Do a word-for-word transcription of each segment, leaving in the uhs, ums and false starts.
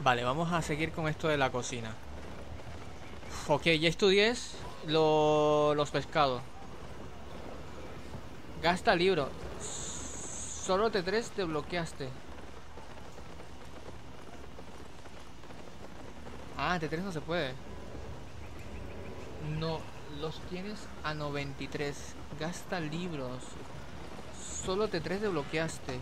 Vale, vamos a seguir con esto de la cocina. Ok, ya estudié lo, los pescados. Gasta libro. Solo T tres te bloqueaste. Ah, T tres no se puede. No, los tienes a noventa y tres. Gasta libros. Solo T tres desbloqueaste.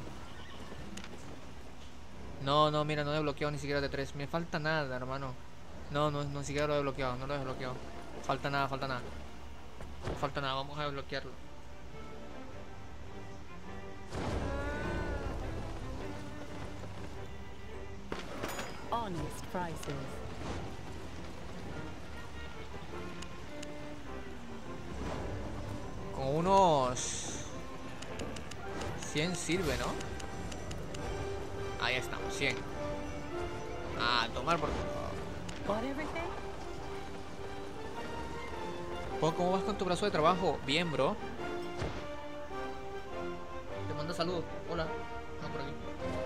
No, no, mira, no he desbloqueado ni siquiera T tres. Me falta nada, hermano. No, no, no, ni siquiera lo he desbloqueado. No lo he desbloqueado. Falta nada, falta nada. Falta nada, vamos a desbloquearlo. Honest prices. Con unos cien sirve, ¿no? Ahí estamos, cien. A tomar por favor. Bought everything? Pues, ¿cómo vas con tu brazo de trabajo? Bien, bro. Te manda saludos. Hola. No, por aquí.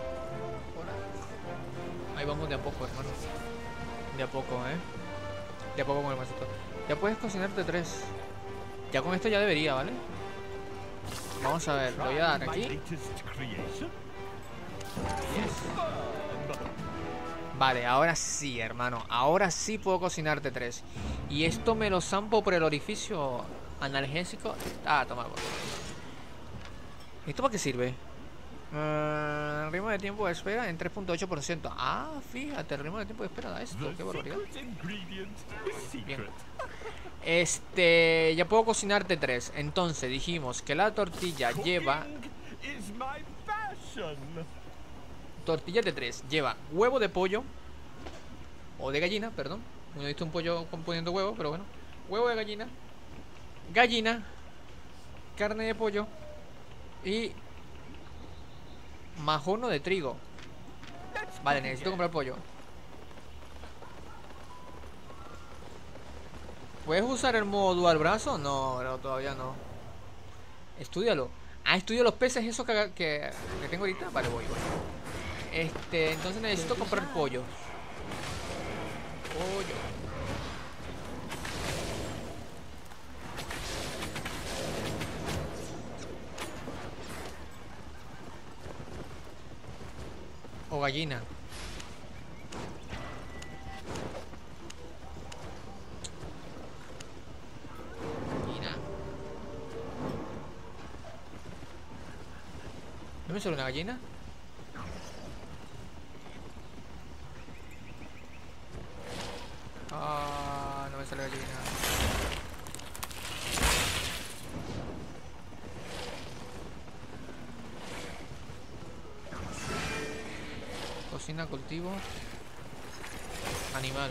Hola. Ahí vamos de a poco, hermano. De a poco, ¿eh? De a poco con el masito. Ya puedes cocinarte tres. Ya con esto ya debería, ¿vale? Vamos a ver, lo voy a dar aquí. Yes. Vale, ahora sí, hermano. Ahora sí puedo cocinarte tres. Y esto me lo zampo por el orificio analgésico. Ah, toma. ¿Esto para qué sirve? Uh, ritmo de tiempo de espera en tres punto ocho por ciento. Ah, fíjate, el ritmo de tiempo de espera da esto. Qué barbaridad. Bien. Este, ya puedo cocinarte tres. Entonces dijimos que la tortilla lleva... Tortilla de tres. Lleva huevo de pollo. O de gallina, perdón. No he visto un pollo poniendo huevo, pero bueno. Huevo de gallina. Gallina. Carne de pollo. Y... majono de trigo. Vale, necesito comprar pollo. ¿Puedes usar el modo dual brazo? No, no, todavía no. Estúdialo. Ah, estudio los peces esos que, que, que tengo ahorita. Vale, voy, voy. Este, entonces necesito comprar pollo. Pollo. O gallina. Gallina. ¿No me sale una gallina? Ah, no me sale gallina. Cocina, cultivo. Animal.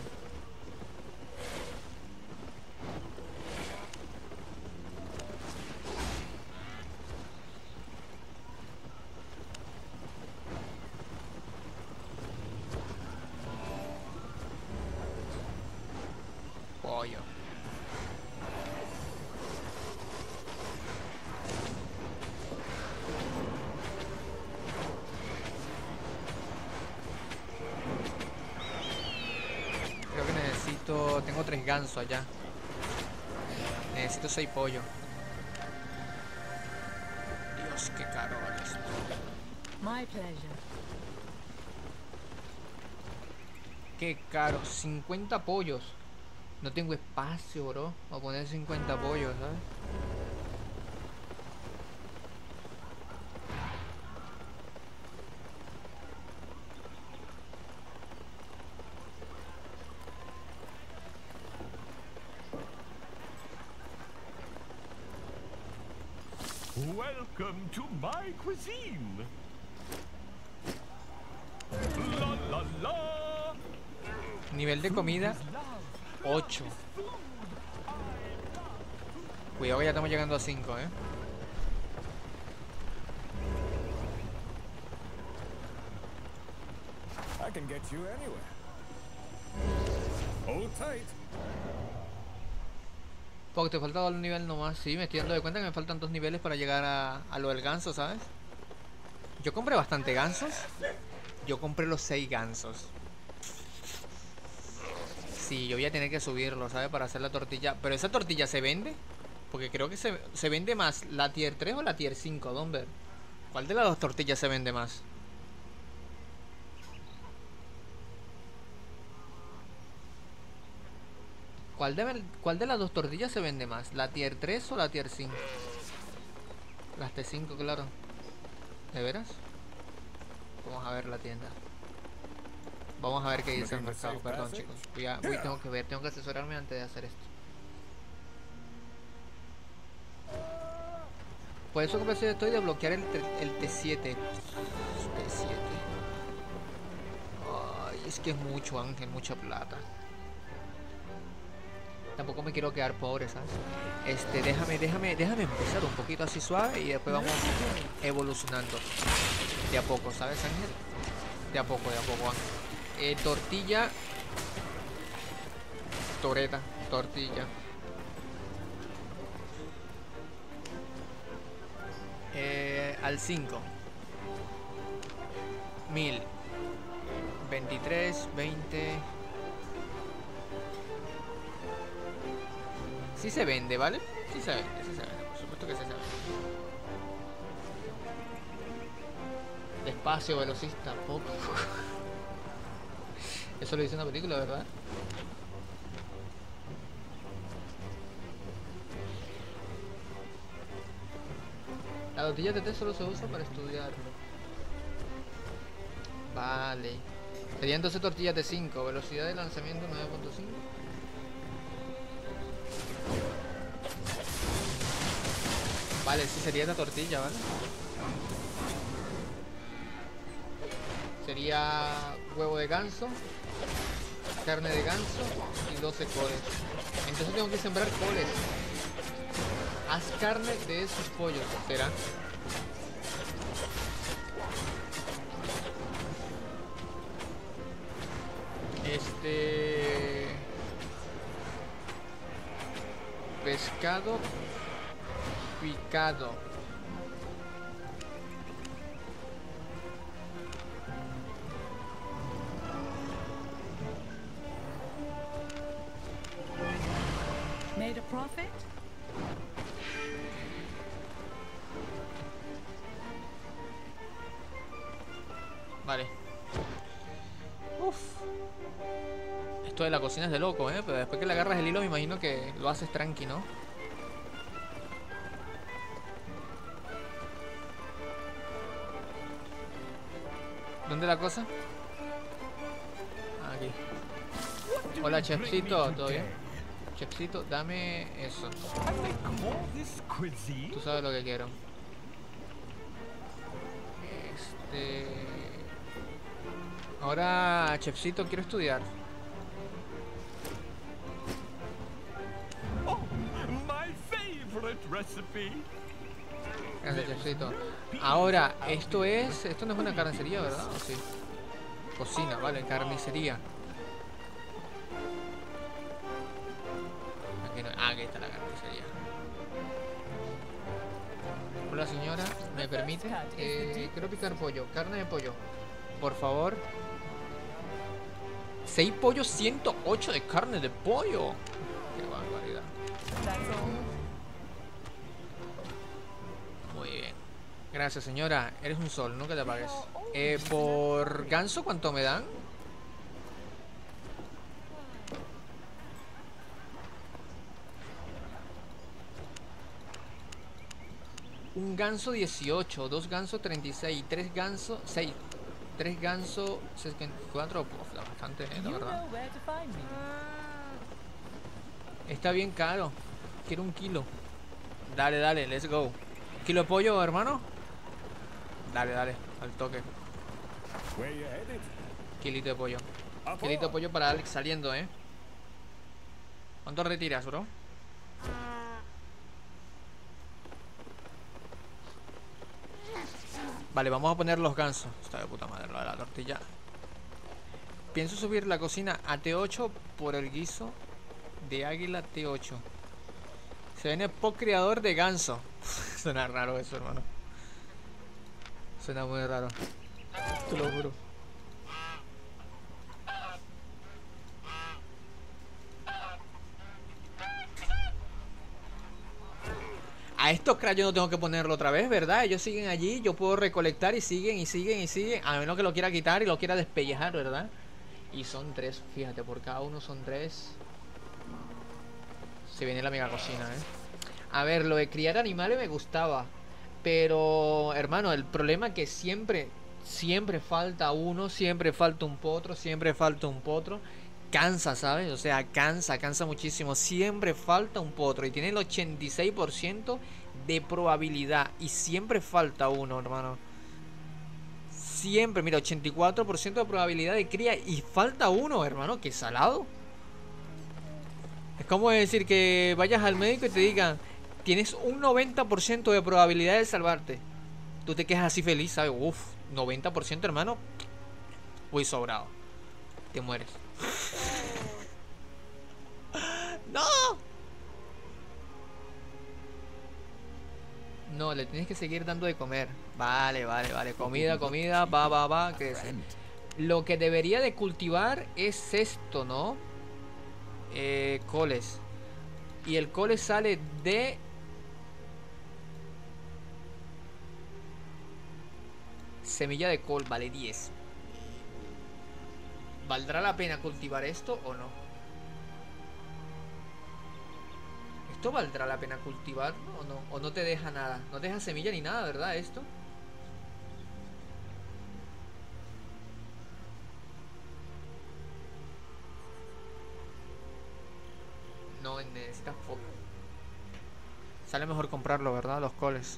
Pollo. Creo que necesito... Tengo tres gansos allá. Necesito seis pollos. Dios, qué caro vale esto. My pleasure. Qué caro. cincuenta pollos. No tengo espacio, bro. Voy a poner cincuenta pollos, ¿sabes? Welcome to my cuisine. La la la. Nivel de comida ocho. Cuidado que ya estamos llegando a cinco, ¿eh? I can get you anywhere. Hold tight. Porque te falta un nivel nomás. Sí, me estoy dando de cuenta que me faltan dos niveles para llegar a, a lo del ganso, ¿sabes? Yo compré bastante gansos. Yo compré los seis gansos. Sí, yo voy a tener que subirlo, ¿sabes? Para hacer la tortilla. Pero esa tortilla se vende. Porque creo que se, se vende más la tier tres o la tier cinco, Don ver. ¿Cuál de las dos tortillas se vende más? ¿Cuál de, ¿Cuál de las dos tortillas se vende más? ¿La tier tres o la tier cinco? Las T cinco, claro. ¿De veras? Vamos a ver la tienda. Vamos a ver qué dice el mercado. Perdón, chicos. Voy a, voy, tengo que ver, tengo que asesorarme antes de hacer esto. Por eso que estoy de bloquear el, el T siete. T siete. Ay, es que es mucho, Ángel, mucha plata. Tampoco me quiero quedar pobre, ¿sabes? Este, déjame, déjame, déjame empezar un poquito así suave y después vamos evolucionando. De a poco, ¿sabes, Ángel? De a poco, de a poco, Ángel. Eh, tortilla. Toreta, tortilla. Eh, al cinco. Mil. veintitrés, veinte. Sí se vende, ¿vale? Sí se vende, sí se vende, por supuesto que sí se vende. Despacio, velocista, poco. Eso lo dice una película, ¿verdad? La tortilla de té solo se usa para estudiarlo. Vale. Sería entonces tortilla T cinco, velocidad de lanzamiento nueve punto cinco. Vale, sí sería esta tortilla, ¿vale? Sería huevo de ganso, carne de ganso y doce coles. Entonces tengo que sembrar coles. Haz carne de esos pollos, ¿será? Este... pescado picado. Made a profit? Vale. Uf. Esto de la cocina es de loco, ¿eh? Pero después que le agarras el hilo me imagino que lo haces tranqui, ¿no? ¿Dónde la cosa? Aquí. Hola, Chefcito, ¿todo bien? Chefcito, dame eso. Tú sabes lo que quiero. Este... Ahora, Chefcito, quiero estudiar. Oh, my favorite recipe. Gracias, Chefcito. Ahora, esto es... Esto no es una carnicería, ¿verdad? ¿O sí? Cocina, vale, carnicería. Aquí no... Ah, aquí está la carnicería. Hola, señora, ¿me permite? Eh, quiero picar pollo, carne de pollo. Por favor. seis pollos, ciento ocho de carne de pollo. Qué barbaridad. Muy bien. Gracias, señora. Eres un sol, nunca te apagues. Eh, por ganso, ¿cuánto me dan? Un ganso dieciocho, dos gansos treinta y seis, tres gansos seis, tres gansos sesenta y cuatro, pues bastante, eh, la verdad. Está bien caro. Quiero un kilo. Dale, dale, let's go. ¿Kilo de pollo, hermano? Dale, dale, al toque. Kilito de pollo. Kilito de pollo para Alex saliendo, eh. ¿Cuánto retiras, bro? Vale, vamos a poner los gansos. Está de puta madre lo de la tortilla. Pienso subir la cocina a T ocho por el guiso de águila T ocho. Se viene post creador de ganso. Suena raro eso, hermano. Suena muy raro. Te lo juro. A estos cracks yo no tengo que ponerlo otra vez, ¿verdad? Ellos siguen allí, yo puedo recolectar y siguen y siguen y siguen. A menos que lo quiera quitar y lo quiera despellejar, ¿verdad? Y son tres, fíjate, por cada uno son tres. Se viene la mega cocina, ¿eh? A ver, lo de criar animales me gustaba. Pero, hermano, el problema es que siempre, siempre falta uno, siempre falta un potro, siempre falta un potro. Cansa, ¿sabes? O sea, cansa, cansa muchísimo. Siempre falta un potro. Y tiene el ochenta y seis por ciento de probabilidad. Y siempre falta uno, hermano. Siempre, mira, ochenta y cuatro por ciento de probabilidad de cría. Y falta uno, hermano. Qué salado. Es como decir que vayas al médico y te digan: tienes un noventa por ciento de probabilidad de salvarte. Tú te quedas así feliz, ¿sabes? Uf, noventa por ciento, hermano. Uy, sobrado. Te mueres. ¡No! No, le tienes que seguir dando de comer. Vale, vale, vale. Comida, comida, va, va, va. Crece. Lo que debería de cultivar es esto, ¿no? Eh, coles. Y el cole sale de... semilla de col, vale diez. ¿Valdrá la pena cultivar esto o no? ¿Esto valdrá la pena cultivar o no? ¿O no te deja nada? No te deja semilla ni nada, ¿verdad? Esto. No, necesitas foco. Sale mejor comprarlo, ¿verdad? Los coles.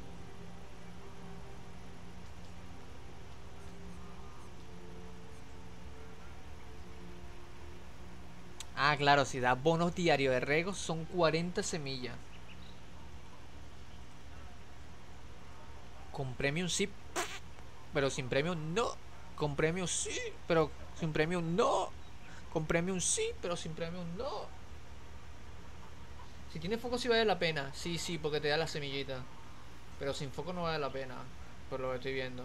Ah, claro, si da bonos diarios de regos son cuarenta semillas. Con premium sí, pero sin premium no. Con premium sí, pero sin premium no. Con premium sí, pero sin premium no. Si tiene foco sí vale la pena. Sí, sí, porque te da la semillita. Pero sin foco no vale la pena, por lo que estoy viendo.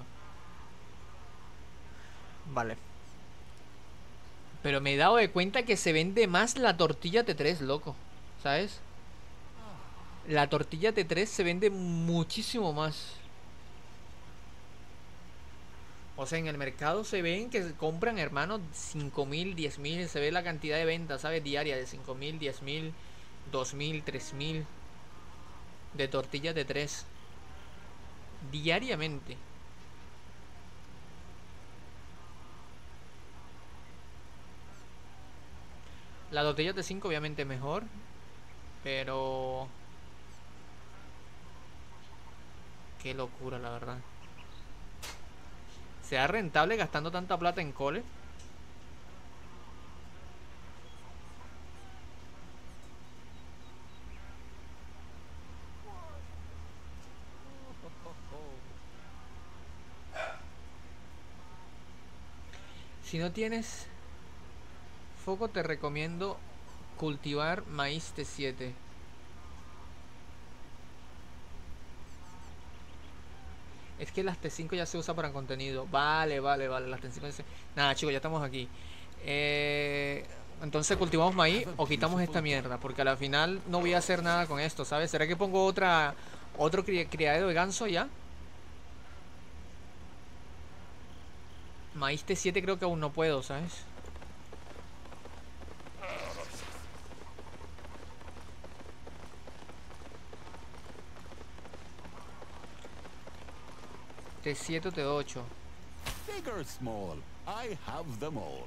Vale. Pero me he dado de cuenta que se vende más la tortilla T tres, loco. ¿Sabes? La tortilla T tres se vende muchísimo más. O sea, en el mercado se ven que compran, hermano, cinco mil, diez mil. Se ve la cantidad de ventas, ¿sabes? Diaria de cinco mil, diez mil, dos mil, tres mil. De tortilla T tres. Diariamente. La tortilla T cinco obviamente es mejor, pero... qué locura, la verdad. ¿Sea rentable gastando tanta plata en cole? Si no tienes foco, te recomiendo cultivar maíz T siete. Es que las T cinco ya se usa para contenido. Vale, vale, vale. Las T cinco ya se... Nada, chicos, ya estamos aquí. Eh, entonces, ¿cultivamos maíz o quitamos esta mierda? Porque al final no voy a hacer nada con esto, ¿sabes? ¿Será que pongo otra otro cri criadero de ganso ya? Maíz T siete creo que aún no puedo, ¿sabes? T siete o T ocho. Big or small, I have them all.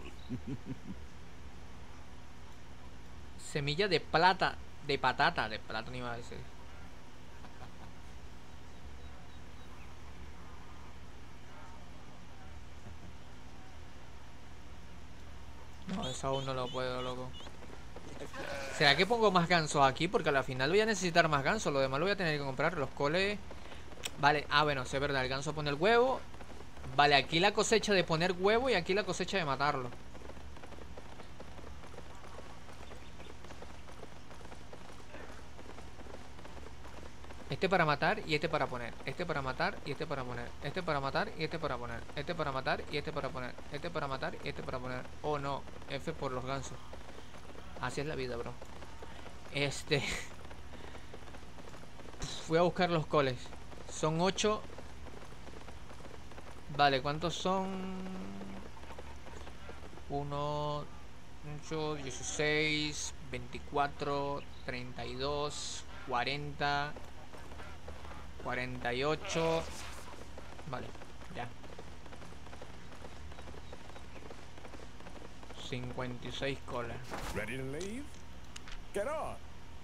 Semilla de plata. De patata. De plata ni iba a decir. No, eso aún no lo puedo, loco. ¿Será que pongo más gansos aquí? Porque al final voy a necesitar más gansos. Lo demás lo voy a tener que comprar. Los coles... Vale, ah, bueno, sí es verdad. El ganso pone el huevo. Vale, aquí la cosecha de poner huevo y aquí la cosecha de matarlo. Este para matar y este para poner. Este para matar y este para poner. Este para matar y este para poner. Este para matar y este para poner. Este para matar y este para poner. Oh no, F por los gansos. Así es la vida, bro. Este... Voy a buscar los coles. Son ocho. Vale, ¿cuántos son? uno, ocho, dieciséis, veinticuatro, treinta y dos, cuarenta, cuarenta y ocho. Vale, ya. cincuenta y seis colas. Ready to leave? Get on.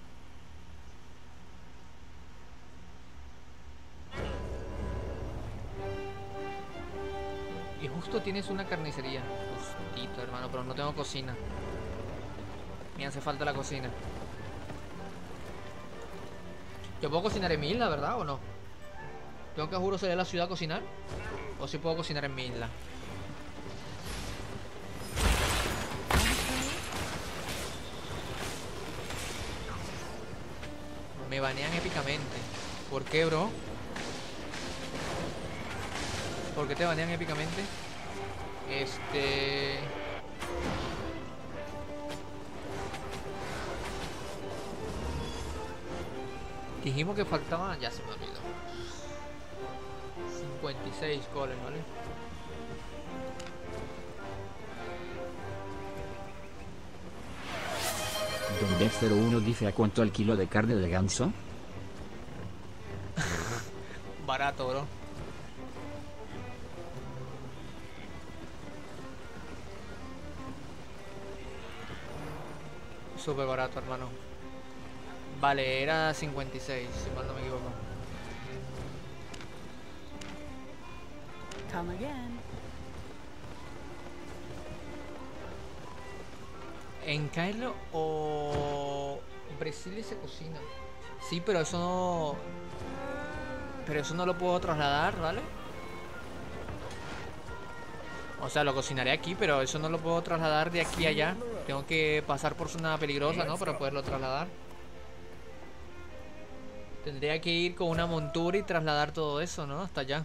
Y justo tienes una carnicería. Justito, hermano, pero no tengo cocina. Me hace falta la cocina. ¿Yo puedo cocinar en mi isla, verdad o no? ¿Tengo que, juro, salir a la ciudad a cocinar? ¿O si puedo cocinar en mi isla? Me banean épicamente. ¿Por qué, bro? ¿Por qué te banean épicamente? Este... Dijimos que faltaban... Ya se me olvidó. cincuenta y seis coles, ¿vale? Donde cero uno dice: ¿a cuánto el kilo de carne de ganso? Barato, bro. Súper barato, hermano. Vale, era cincuenta y seis, si mal no me equivoco. Come again. En Cairo o Brasil se cocina. Sí, pero eso no... Pero eso no lo puedo trasladar, ¿vale? O sea, lo cocinaré aquí, pero eso no lo puedo trasladar de aquí a allá. Tengo que pasar por zona peligrosa, ¿no? Para poderlo trasladar. Tendría que ir con una montura y trasladar todo eso, ¿no? Hasta allá.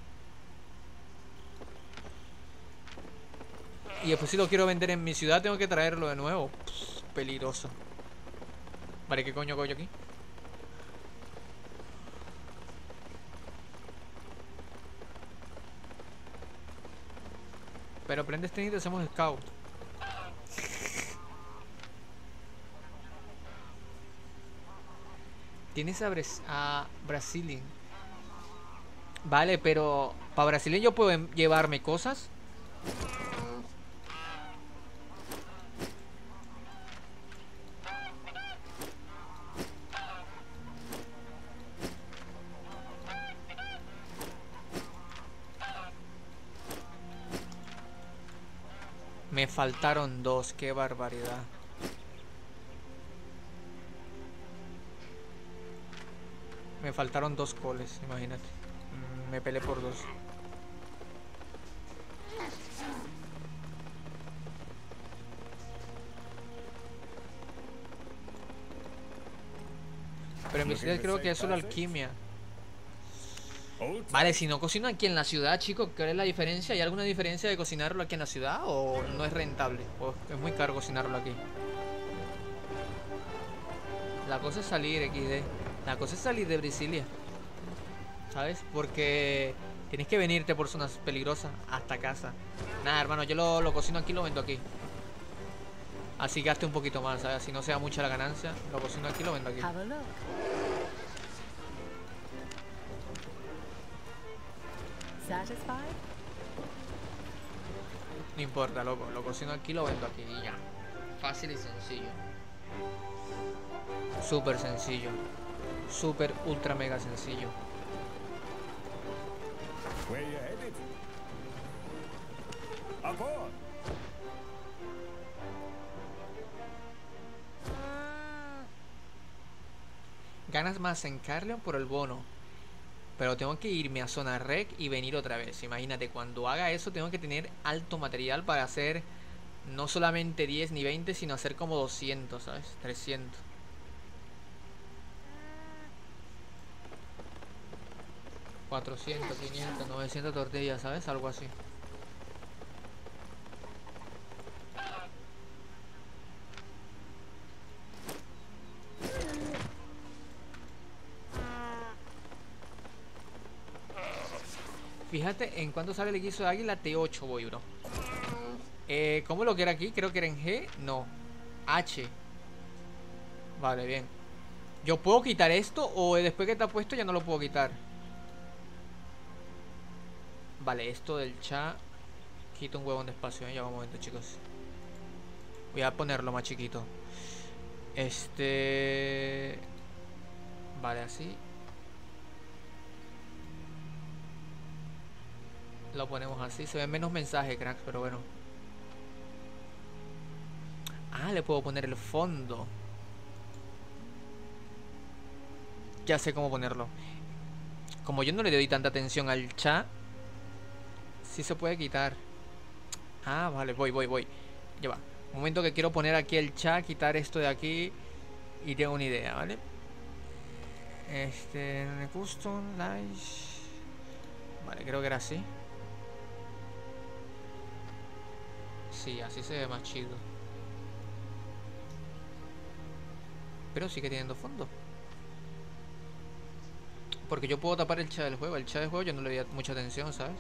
Y después, si lo quiero vender en mi ciudad, tengo que traerlo de nuevo. Pff, peligroso. Vale, ¿qué coño coño aquí? Pero prende este y te hacemos scout. Tienes a, Bres a Brasilien. Vale, pero para Brasilien yo puedo llevarme cosas. Me faltaron dos, qué barbaridad. Me faltaron dos coles, imagínate. Mm, me peleé por dos. Pero en mi ciudad creo que es solo alquimia. Vale, si no cocino aquí en la ciudad, chicos, ¿cuál es la diferencia? ¿Hay alguna diferencia de cocinarlo aquí en la ciudad o no es rentable? O es muy caro cocinarlo aquí. La cosa es salir, equis de. La cosa es salir de Brasilia, ¿sabes? Porque tienes que venirte por zonas peligrosas hasta casa. Nada, hermano, yo lo, lo cocino aquí y lo vendo aquí. Así gaste un poquito más, ¿sabes? Si no sea mucha la ganancia, lo cocino aquí y lo vendo aquí. Have a look. Satisfied? No importa, loco. Lo cocino aquí y lo vendo aquí y ya. Fácil y sencillo. Súper sencillo. Súper ultra mega sencillo. Where you headed? Aboard. Ganas más en Carleon por el bono. Pero tengo que irme a zona rec y venir otra vez. Imagínate, cuando haga eso tengo que tener alto material para hacer no solamente diez ni veinte, sino hacer como doscientos, ¿sabes? trescientos. cuatrocientos, quinientos, novecientos tortillas, ¿sabes? Algo así. Fíjate en cuánto sale el guiso de águila. T ocho voy, bro. Eh, ¿cómo lo que era aquí? Creo que era en G. No. H. Vale, bien. ¿Yo puedo quitar esto o después que está puesto ya no lo puedo quitar? Vale, esto del chat. Quito un huevón de espacio, ¿eh? Ya va un momento, chicos. Voy a ponerlo más chiquito. Este... Vale, así. Lo ponemos así. Se ven menos mensajes, cracks, pero bueno. Ah, le puedo poner el fondo. Ya sé cómo ponerlo. Como yo no le doy tanta atención al chat, sí se puede quitar. Ah, vale, voy, voy, voy. Ya va. Un momento que quiero poner aquí el chat, quitar esto de aquí. Y tengo una idea, ¿vale? Este... Custom, Live. Vale, creo que era así. Sí, así se ve más chido. Pero sigue teniendo fondo. Porque yo puedo tapar el chat del juego. El chat del juego yo no le doy mucha atención, ¿sabes?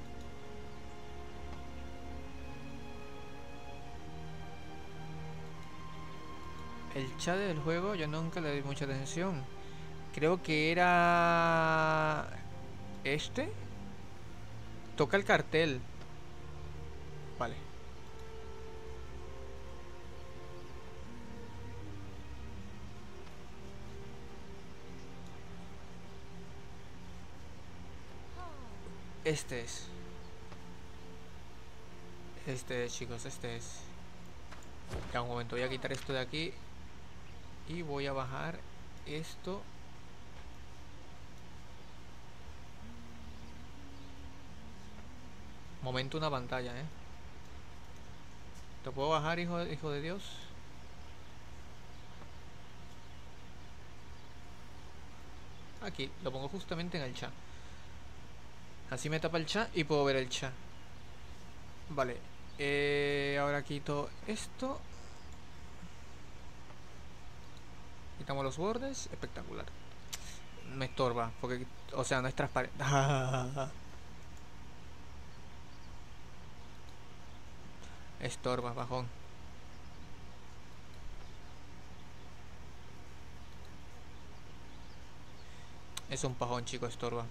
El chat del juego yo nunca le doy mucha atención. Creo que era... ¿Este? Toca el cartel. Vale. Este es. Este es, chicos, este es. Ya un momento, voy a quitar esto de aquí. Y voy a bajar esto. Momento una pantalla, eh. ¿Te puedo bajar, hijo, hijo de Dios? Aquí, lo pongo justamente en el chat. Así me tapa el chat y puedo ver el chat. Vale. Eh, ahora quito esto. Quitamos los bordes. Espectacular. Me estorba. Porque, o sea, no es transparente. Estorba, bajón. Es un pajón, chico, estorba.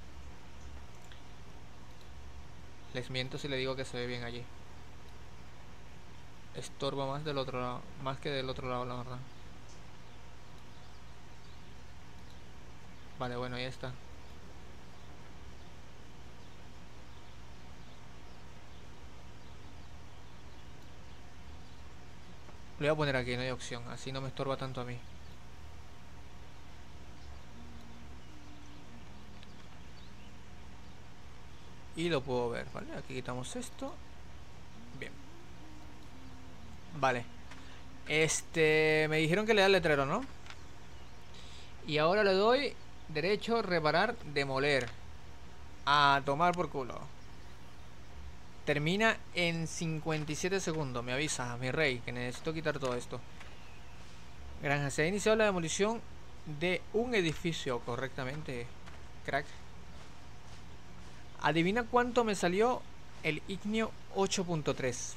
Les miento si le digo que se ve bien allí. Estorba más del otro lado. Más que del otro lado, la verdad. Vale, bueno, ahí está. Lo voy a poner aquí, no hay opción. Así no me estorba tanto a mí. Y lo puedo ver, ¿vale? Aquí quitamos esto. Bien. Vale. Este... Me dijeron que le da el letrero, ¿no? Y ahora le doy derecho, reparar, demoler. A tomar por culo. Termina en cincuenta y siete segundos. Me avisa, mi rey, que necesito quitar todo esto. Granja, se ha iniciado la demolición de un edificio correctamente, crack. Adivina cuánto me salió el Ignio ocho punto tres.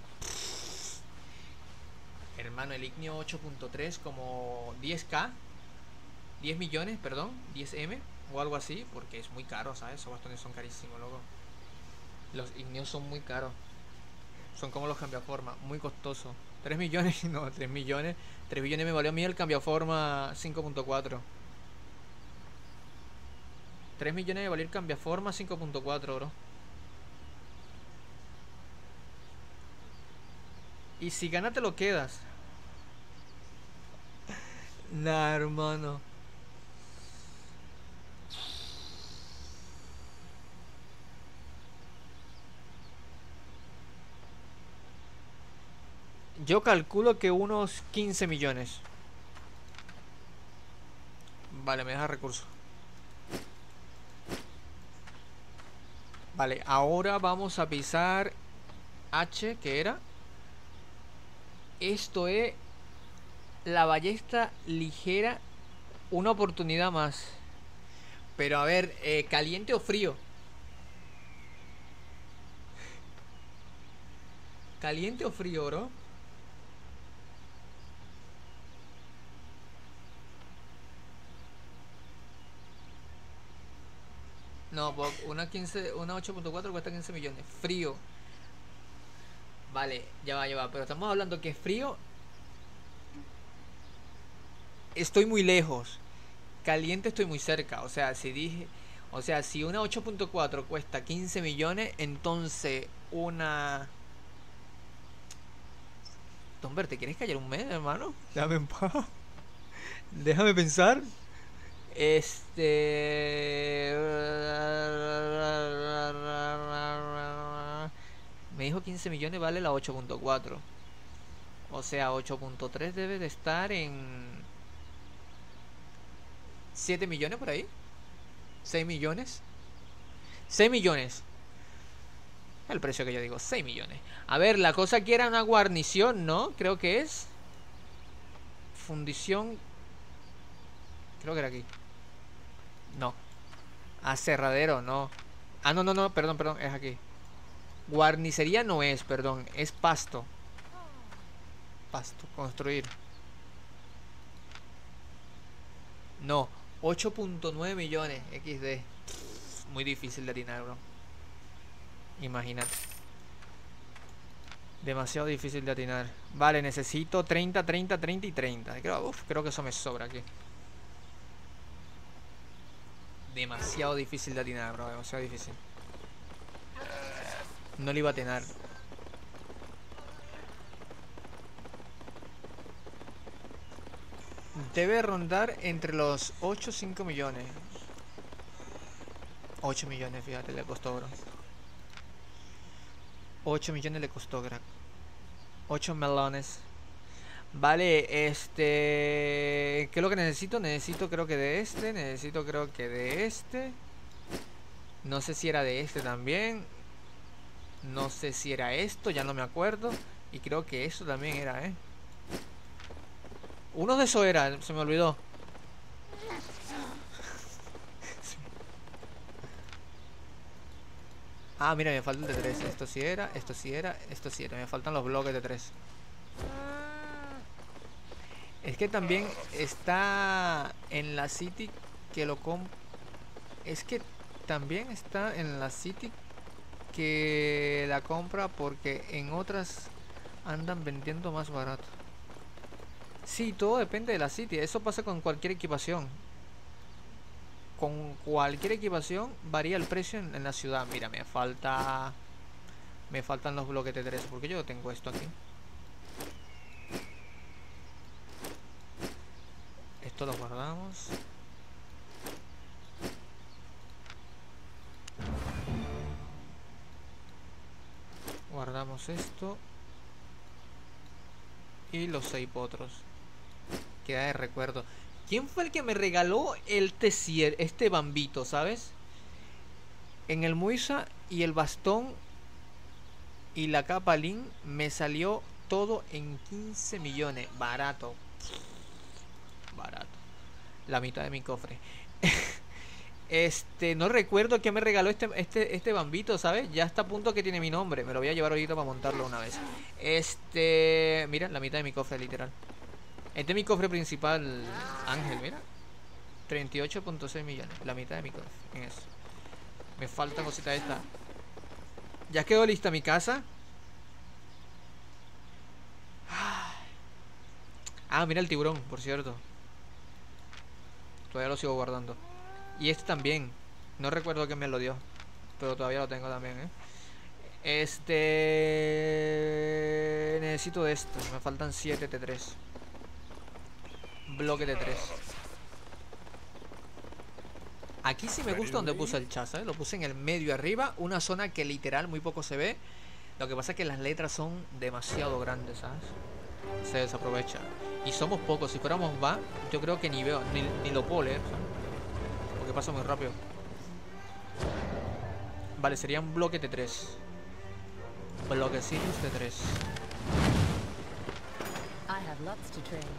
Hermano, el Ignio ocho punto tres como diez K. diez millones, perdón, diez M o algo así, porque es muy caro, ¿sabes? Esos bastones son carísimos, loco. Los Ignios son muy caros. Son como los cambiaforma, muy costosos. tres millones, no, tres millones. tres millones me valió a mí el cambiaforma cinco punto cuatro. tres millones me valió el cambiaforma cinco punto cuatro, bro. Y si ganas te lo quedas. Nah, hermano. Yo calculo que unos quince millones. Vale, me deja recursos. Vale, ahora vamos a pisar H, que era. Esto es la ballesta ligera. Una oportunidad más. Pero a ver, eh, ¿caliente o frío? ¿Caliente o frío, bro? No, Bob, una quince, una ocho punto cuatro cuesta quince millones. Frío. Vale, ya va, ya va. Pero estamos hablando que frío. Estoy muy lejos. Caliente estoy muy cerca. O sea, si dije. O sea, si una ocho punto cuatro cuesta quince millones, entonces una. Tomber, ¿te quieres callar un mes, hermano? Déjame en paz. Déjame pensar. Este. Me dijo quince millones vale la ocho punto cuatro. O sea, ocho punto tres debe de estar en siete millones por ahí. seis millones. seis millones. El precio que yo digo, seis millones. A ver, la cosa que era una guarnición, ¿no? Creo que es fundición. Creo que era aquí. No. Aserradero, no. Ah, no, no, no, perdón, perdón, es aquí. Guarnicería no es, perdón, es pasto. Pasto, construir. No, ocho punto nueve millones equis de. Muy difícil de atinar, bro. Imagínate. Demasiado difícil de atinar. Vale, necesito treinta, treinta, treinta y treinta. Creo, uf, creo que eso me sobra aquí. Demasiado difícil de atinar, bro. Demasiado difícil. No le iba a atinar. Debe rondar entre los ocho y cinco millones. ocho millones, fíjate, le costó, bro. ocho millones le costó, crack. ocho melones. Vale, este... ¿qué es lo que necesito? Necesito creo que de este. Necesito creo que de este. No sé si era de este también. No sé si era esto, ya no me acuerdo. Y creo que esto también era, ¿eh? Uno de esos era, se me olvidó. Ah, mira, me falta el de tres. Esto sí era, esto sí era, esto sí era. Me faltan los bloques de tres. Es que también está en la City que lo comp... Es que también está en la City que la compra porque en otras andan vendiendo más barato. Sí, todo depende de la City. Eso pasa con cualquier equipación. Con cualquier equipación varía el precio en, en la ciudad. Mira, me falta... Me faltan los bloques de tres. Porque yo tengo esto aquí. Esto lo guardamos. Guardamos esto. Y los seis potros. Queda de recuerdo. ¿Quién fue el que me regaló el tesier, este bambito, sabes? En el Muisa y el bastón y la capa Lin me salió todo en quince millones. Barato. Barato. La mitad de mi cofre. Este, no recuerdo quién me regaló este, este, este bambito, ¿sabes? Ya está a punto que tiene mi nombre. Me lo voy a llevar ahorita para montarlo una vez. Este, mira, la mitad de mi cofre, literal. Este es mi cofre principal, Ángel, mira. treinta y ocho punto seis millones. La mitad de mi cofre, en eso. Me falta cosita esta. Ya quedó lista mi casa. Ah, mira el tiburón, por cierto. Todavía lo sigo guardando. Y este también. No recuerdo quién me lo dio, pero todavía lo tengo también, ¿eh? Este... Necesito de estos. Me faltan siete T tres. Bloque de tres. Aquí sí me gusta donde puse el chat, ¿sabes? Lo puse en el medio arriba. Una zona que literal muy poco se ve. Lo que pasa es que las letras son demasiado grandes, ¿sabes? Se desaprovecha. Y somos pocos. Si fuéramos más, yo creo que ni veo, ni, ni lo puedo leer, ¿sabes? Porque pasa muy rápido. Vale, sería un bloque de tres. Bloquecitos de tres. I have lots to trade.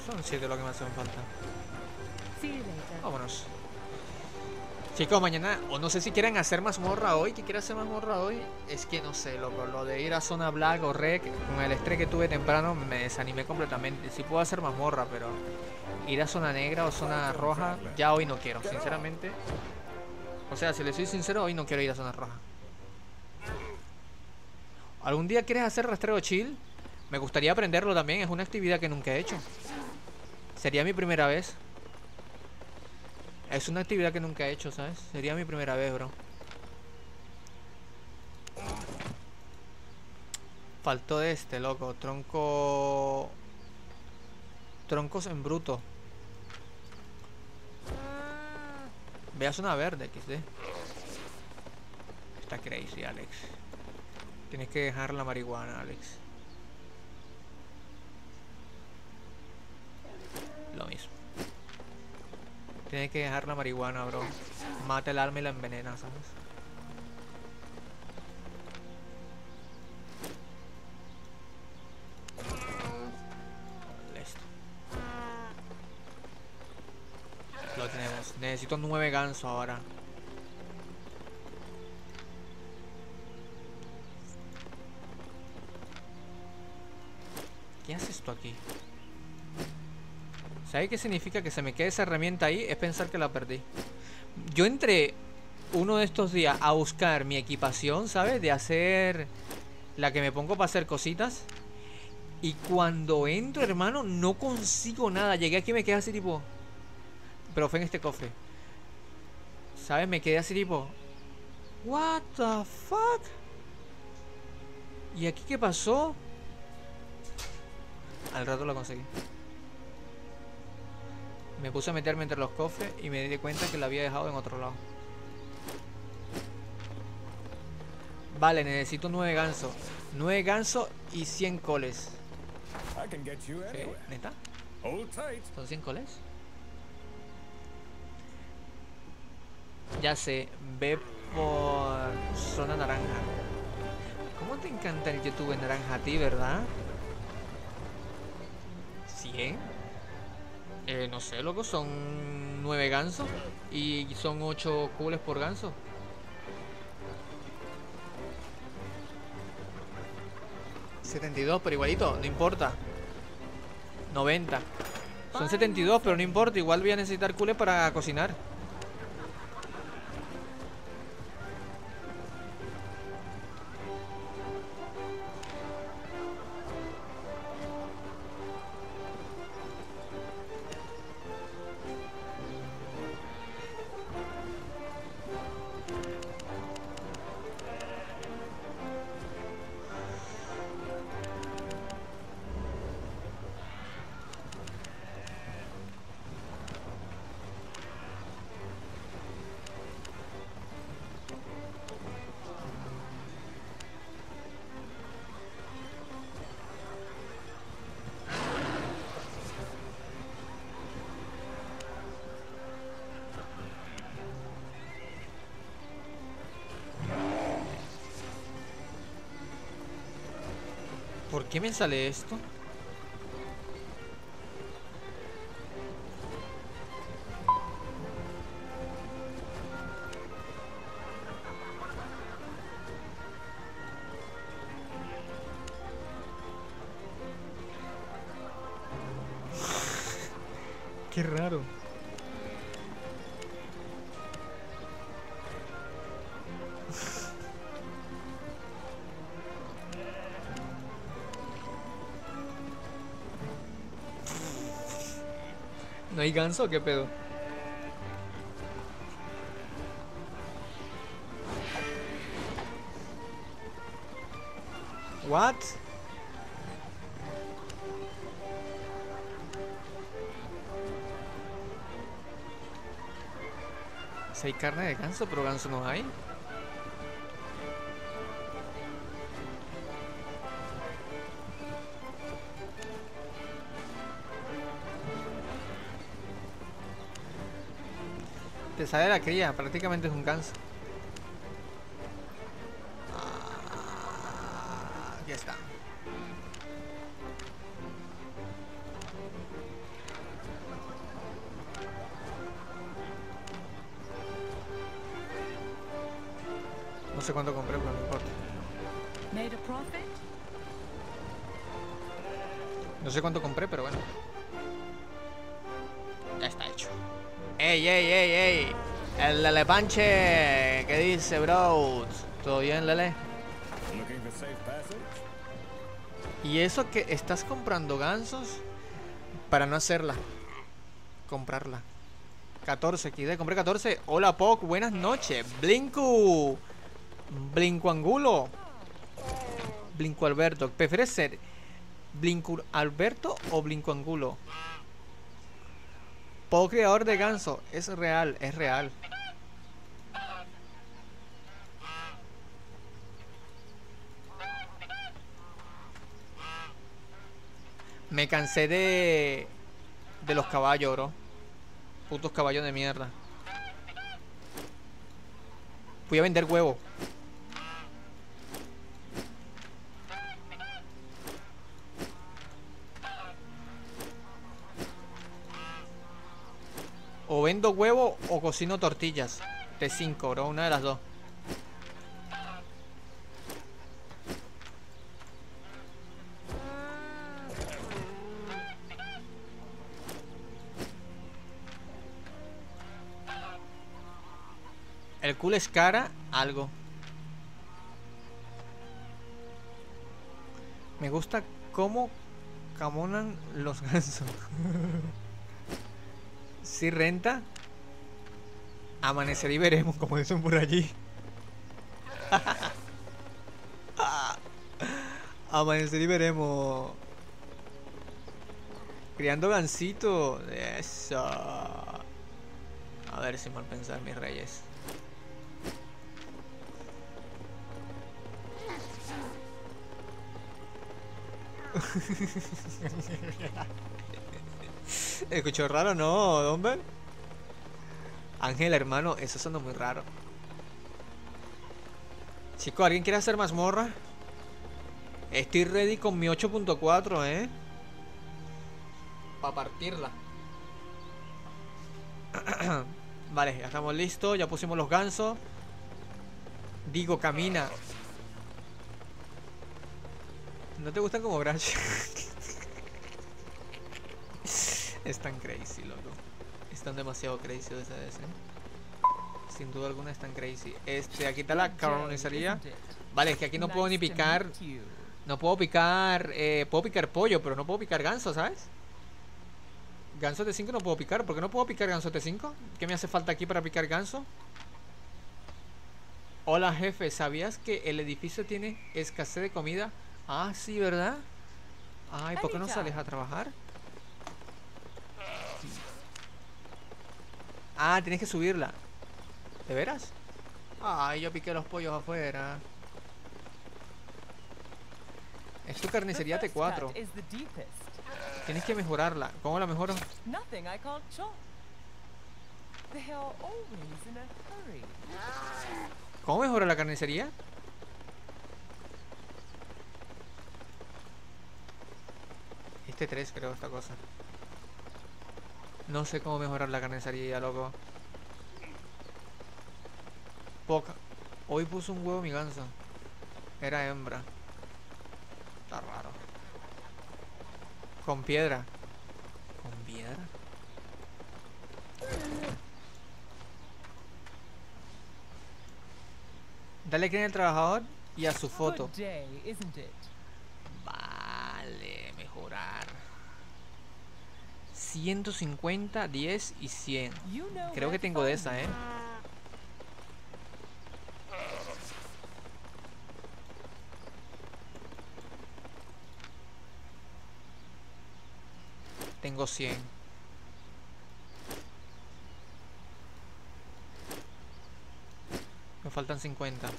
Son siete lo que me hacen falta. See you later. Vámonos. Chicos, mañana, o no sé si quieren hacer mazmorra hoy. ¿Qué quiere hacer mazmorra hoy? Es que no sé, loco. Lo de ir a zona black o rec, con el estrés que tuve temprano, me desanimé completamente. Sí puedo hacer mazmorra, pero ir a zona negra o zona roja, ya hoy no quiero, sinceramente. O sea, si le soy sincero, hoy no quiero ir a zona roja. ¿Algún día quieres hacer rastreo chill? Me gustaría aprenderlo también, es una actividad que nunca he hecho. Sería mi primera vez. Es una actividad que nunca he hecho, ¿sabes? Sería mi primera vez, bro. Faltó de este, loco. Tronco... Troncos en bruto. Veas una verde, equis de. Está crazy, Alex. Tienes que dejar la marihuana, Alex. Lo mismo. Tienes que dejar la marihuana, bro. Mata el alma y la envenena, ¿sabes? Listo. Lo tenemos. Necesito nueve gansos ahora. ¿Qué haces tú aquí? ¿Sabes qué significa que se me quede esa herramienta ahí? Es pensar que la perdí. Yo entré uno de estos días a buscar mi equipación, ¿sabes? De hacer la que me pongo para hacer cositas. Y cuando entro, hermano, no consigo nada. Llegué aquí y me quedé así tipo... Pero fue en este cofre. ¿Sabes? Me quedé así tipo... What the fuck? ¿Y aquí qué pasó? Al rato lo conseguí. Me puse a meterme entre los cofres y me di cuenta que la había dejado en otro lado. Vale, necesito nueve gansos. nueve gansos y cien coles. I can get you ¿Qué? anywhere. ¿Neta? Hold tight. ¿Son cien coles? Ya sé, ve por zona naranja. ¿Cómo te encanta el YouTube naranja a ti, verdad? ¿cien? Eh, no sé, loco, son nueve gansos y son ocho coles por ganso. setenta y dos, pero igualito, no importa. noventa. Son setenta y dos, pero no importa, igual voy a necesitar cules para cocinar. ¿Por qué me sale esto? Qué raro. ¿No hay ganso o qué pedo? What? Si hay carne de ganso, pero ganso no hay. Te sale la cría, prácticamente es un ganso. Ah, aquí está. No sé cuánto compré, pero no importa. Made a profit? No sé cuánto compré, pero bueno. Ya está hecho. ¡Ey, ey, ey, ey! El Lele Panche. ¿Qué dice, bro? ¿Todo bien, Lele? Looking for safe passage? ¿Y eso que estás comprando gansos? Para no hacerla. Comprarla. catorce X D, compré catorce. Hola, Poc, buenas noches. Blinku. Blinku Angulo. Blinku Alberto. ¿Prefieres ser Blinku Alberto o Blinku Angulo? Poc creador de ganso. Es real, es real. Me cansé de... De los caballos, bro. Putos caballos de mierda. Voy a vender huevo. O vendo huevo o cocino tortillas. T cinco, bro. Una de las dos. El culo es cara, algo. Me gusta cómo camonan los gansos. Si renta, amanecer y veremos, como dicen por allí. Amanecer y veremos. Criando gansito. Eso. A ver si mal pensar, mis reyes. ¿Escuchó raro? No, Dumbbell. Ángel, hermano, eso suena muy raro. Chicos, ¿alguien quiere hacer mazmorra? Estoy ready con mi ocho punto cuatro, ¿eh? Para partirla. Vale, ya estamos listos. Ya pusimos los gansos. Digo, camina. ¿No te gustan como Brash? Están crazy, loco. Están demasiado crazy de ese D S. Sin duda alguna están crazy. Este, aquí está la carnicería. Vale, es que aquí no puedo ni picar. No puedo picar. Eh, puedo picar pollo, pero no puedo picar ganso, ¿sabes? Ganso T cinco no puedo picar. ¿Por qué no puedo picar ganso T cinco? ¿Qué me hace falta aquí para picar ganso? Hola, jefe. ¿Sabías que el edificio tiene escasez de comida? Ah, sí, ¿verdad? Ay, ¿por qué no sales a trabajar? Ah, tienes que subirla. ¿De veras? Ay, yo piqué los pollos afuera. Es tu carnicería T cuatro. Tienes que mejorarla. ¿Cómo la mejoro? ¿Cómo mejora la carnicería? Este tres creo, esta cosa. No sé cómo mejorar la carnicería, loco. Poca. Hoy puso un huevo mi ganso. Era hembra. Está raro. Con piedra. ¿Con piedra? Dale clic en el trabajador y a su foto. Vale, mejorar. ciento cincuenta, diez y cien. Creo que tengo de esa, ¿eh? Tengo cien. Me faltan cincuenta.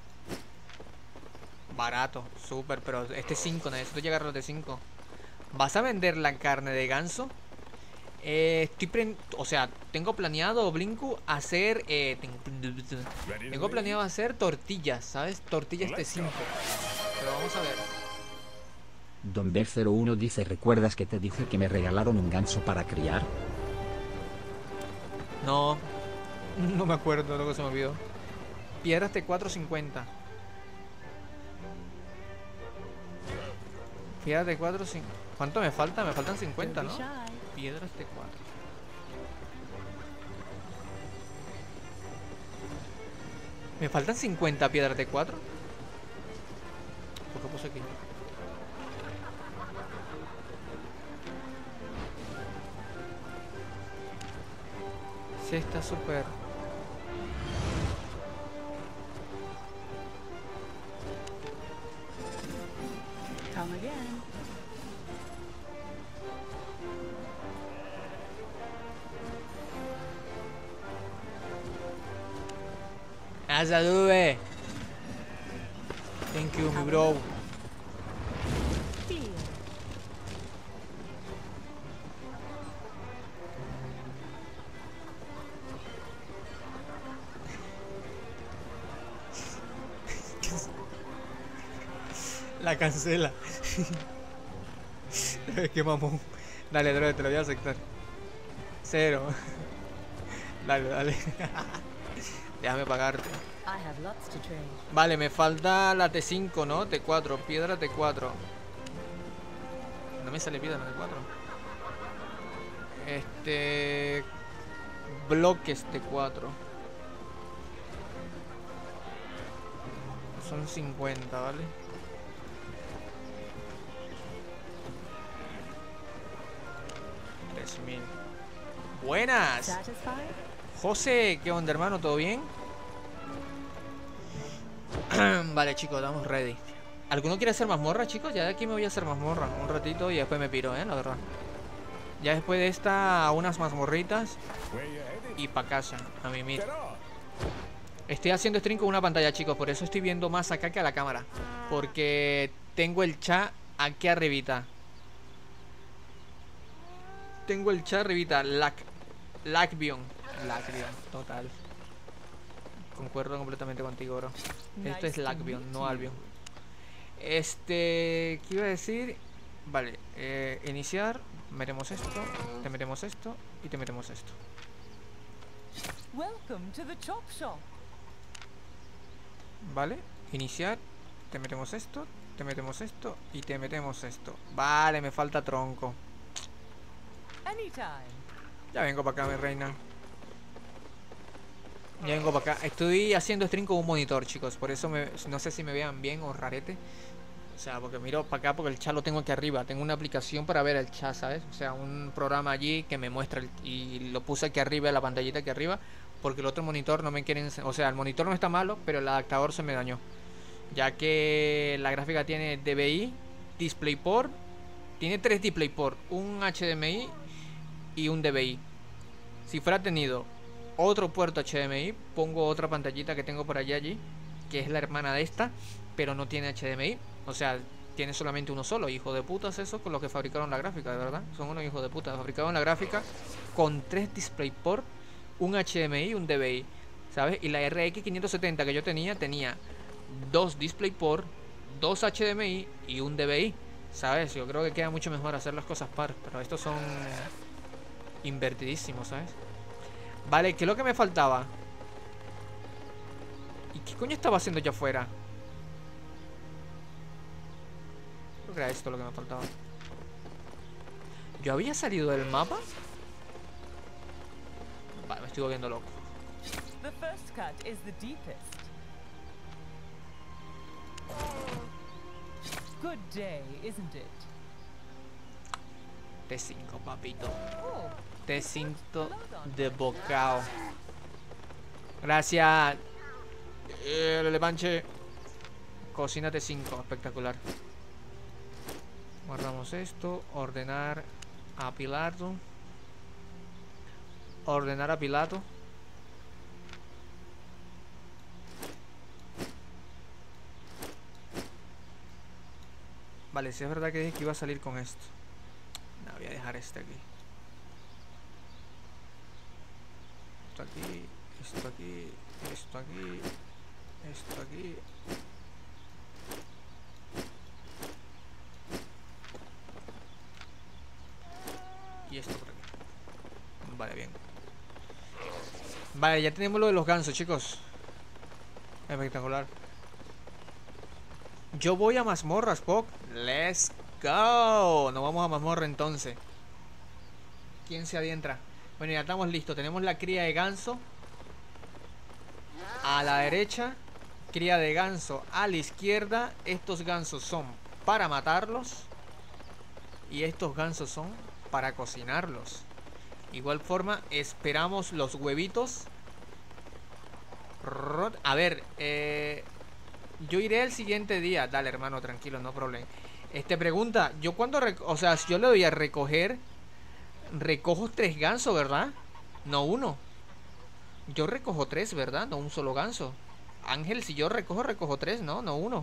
Barato, súper, pero este cinco, necesito llegar a los de cinco. ¿Vas a vender la carne de ganso? Eh, estoy pre o sea, tengo planeado, Blinku, hacer eh, tengo, tengo planeado hacer tortillas, ¿sabes? Tortillas T cinco. Pero vamos a ver. Don B cero uno dice, ¿recuerdas que te dije que me regalaron un ganso para criar? No, no me acuerdo, luego se me olvidó. Piedras T cuatro cincuenta. Piedras T cuatro cincuenta. ¿Cuánto me falta? Me faltan cincuenta, Don't be ¿no? shy. Piedras T cuatro. ¿Me faltan cincuenta piedras T cuatro? ¿Por qué puse aquí? Sí, está súper... Come again. ¡Asa dube! Thank you, mi bro. Feel. La cancela. Qué mamón. Dale, droga, te lo voy a aceptar. Cero. Dale, dale. Déjame pagarte. I have lots to trade. Vale, me falta la T cinco, ¿no? T cuatro, piedra T cuatro. No me sale piedra T cuatro. Este... Bloques T cuatro. Son cincuenta, ¿vale? tres mil. Buenas. Satisfied? José, ¿qué onda, hermano? ¿Todo bien? Vale, chicos, estamos ready. ¿Alguno quiere hacer mazmorra, chicos? Ya de aquí me voy a hacer mazmorra un ratito y después me piro, ¿eh? La verdad. Ya después de esta, unas mazmorritas Where you headed? y pa' casa, a mimir. Get off. Estoy haciendo stream con una pantalla, chicos, por eso estoy viendo más acá que a la cámara. Porque tengo el chat aquí arribita. Tengo el chat arribita, Lac... Lacbion. Lacbion, total. Concuerdo completamente contigo, bro. Esto es Nice to Lacbion, meet no you. Albion. Este... ¿Qué iba a decir? Vale, eh, iniciar. Metemos esto, te metemos esto y te metemos esto. Welcome to the chop shop. Vale, iniciar. Te metemos esto, te metemos esto y te metemos esto. Vale, me falta tronco. Anytime. Ya vengo para acá, mi reina. Ya vengo para acá. Estoy haciendo stream con un monitor, chicos. Por eso me, no sé si me vean bien o rarete. O sea, porque miro para acá porque el chat lo tengo aquí arriba. Tengo una aplicación para ver el chat, ¿sabes? O sea, un programa allí que me muestra el, y lo puse aquí arriba, en la pantallita aquí arriba. Porque el otro monitor no me quieren... O sea, el monitor no está malo, pero el adaptador se me dañó. Ya que la gráfica tiene D V I, DisplayPort. Tiene tres DisplayPort. Un H D M I y un D V I. Si fuera tenido otro puerto H D M I, pongo otra pantallita que tengo por allá allí, que es la hermana de esta, pero no tiene H D M I. O sea, tiene solamente uno solo. Hijo de putas eso con los que fabricaron la gráfica, de verdad. Son unos hijos de putas. Fabricaron la gráfica con tres DisplayPort, un H D M I y un D V I, ¿sabes? Y la R X quinientos setenta que yo tenía, tenía dos DisplayPort, dos H D M I y un D V I, ¿sabes? Yo creo que queda mucho mejor hacer las cosas par, pero estos son invertidísimos, ¿sabes? Vale, ¿qué es lo que me faltaba? ¿Y qué coño estaba haciendo yo afuera? Creo que era esto lo que me faltaba. ¿Yo había salido del mapa? Vale, me estoy volviendo loco. The first cut is the deepest. Good day, isn't it? T cinco, papito. Oh, T cinco de bocao. Gracias. Eh, le panche. Cocina T cinco, espectacular. Guardamos esto. Ordenar apilado. Ordenar apilado. Vale, si es verdad que dije que iba a salir con esto. No, voy a dejar este aquí. Esto aquí, esto aquí, esto aquí, esto aquí. Y esto por aquí. Vale, bien. Vale, ya tenemos lo de los gansos, chicos. Espectacular. Yo voy a mazmorras, Pok. Let's go. Nos vamos a mazmorra entonces. ¿Quién se adentra? Bueno, ya estamos listos. Tenemos la cría de ganso a la derecha, cría de ganso a la izquierda. Estos gansos son para matarlos y estos gansos son para cocinarlos. Igual forma, esperamos los huevitos. A ver, eh, yo iré el siguiente día. Dale, hermano, tranquilo, no problema. Este pregunta, yo cuando, o sea, si yo le voy a recoger, recojo tres gansos, ¿verdad? No uno. Yo recojo tres, ¿verdad? No un solo ganso. Ángel, si yo recojo, recojo tres, ¿no? No uno.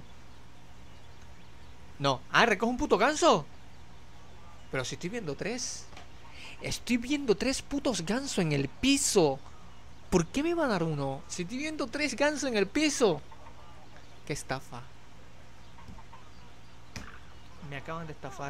No. Ah, recojo un puto ganso. Pero si estoy viendo tres. Estoy viendo tres putos gansos en el piso. ¿Por qué me va a dar uno? Si estoy viendo tres gansos en el piso. Qué estafa. Me acaban de estafar.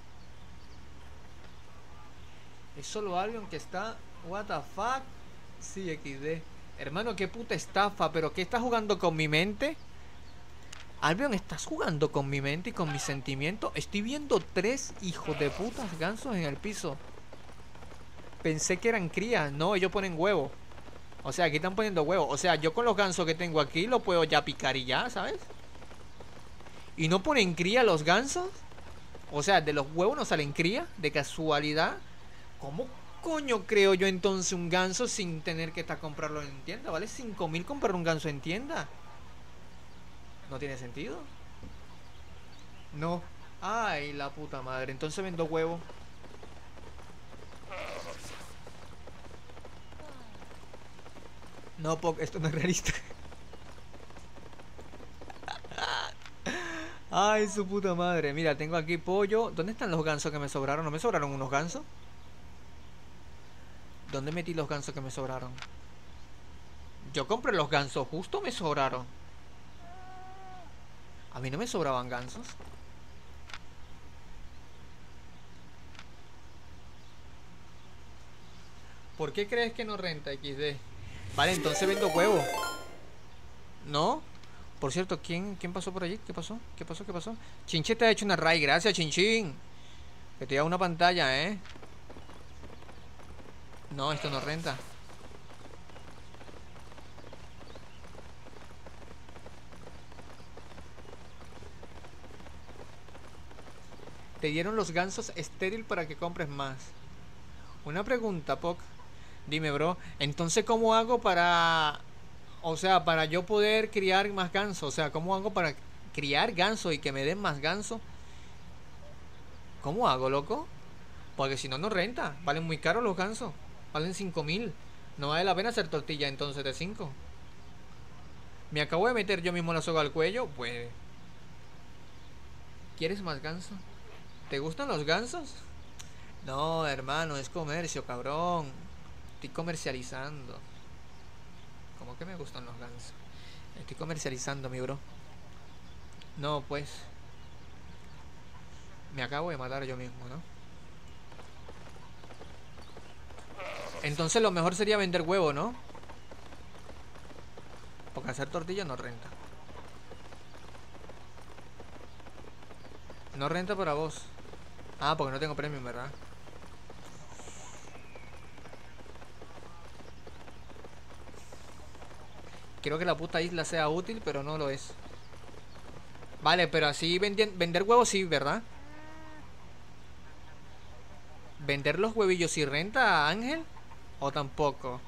Es solo Albion que está. What the fuck. Sí, equis de. Hermano, qué puta estafa. ¿Pero qué estás jugando con mi mente? Albion, ¿estás jugando con mi mente y con mis sentimientos? Estoy viendo tres hijos de putas gansos en el piso. Pensé que eran crías. No, ellos ponen huevo. O sea, aquí están poniendo huevo. O sea, yo con los gansos que tengo aquí lo puedo ya picar y ya, ¿sabes? ¿Y no ponen cría los gansos? O sea, de los huevos no salen cría. De casualidad. ¿Cómo coño creo yo entonces un ganso sin tener que estar comprarlo en tienda? ¿Vale? cinco mil comprar un ganso en tienda. ¿No tiene sentido? No. Ay, la puta madre. Entonces vendo huevo. No, Pok, esto no es realista. Ay, su puta madre. Mira, tengo aquí pollo. ¿Dónde están los gansos que me sobraron? ¿No me sobraron unos gansos? ¿Dónde metí los gansos que me sobraron? Yo compré los gansos, justo me sobraron. A mí no me sobraban gansos. ¿Por qué crees que no renta equis de? Vale, entonces vendo huevo. ¿No? Por cierto, ¿quién, ¿quién pasó por allí? ¿Qué pasó? ¿Qué pasó? ¿Qué pasó? Chinche te ha hecho una raid. Gracias, Chinchín. Que te da una pantalla, ¿eh? No, esto no renta. Te dieron los gansos estéril para que compres más. Una pregunta, Pok. Dime, bro. Entonces, ¿cómo hago para... O sea, para yo poder criar más gansos? O sea, ¿cómo hago para criar gansos y que me den más gansos? ¿Cómo hago, loco? Porque si no, no renta. Valen muy caros los gansos. Valen cinco mil. No vale la pena hacer tortilla entonces de cinco. Me acabo de meter yo mismo la soga al cuello. Pues... ¿Quieres más gansos? ¿Te gustan los gansos? No, hermano, es comercio, cabrón. Estoy comercializando. ¿Cómo que me gustan los gansos? Estoy comercializando, mi bro. No, pues. Me acabo de matar yo mismo, ¿no? Entonces lo mejor sería vender huevo, ¿no? Porque hacer tortilla no renta. No renta para vos. Ah, porque no tengo premium, ¿verdad? Quiero que la puta isla sea útil, pero no lo es. Vale, pero así vender huevos sí, ¿verdad? ¿Vender los huevillos sí renta, Ángel? ¿O tampoco?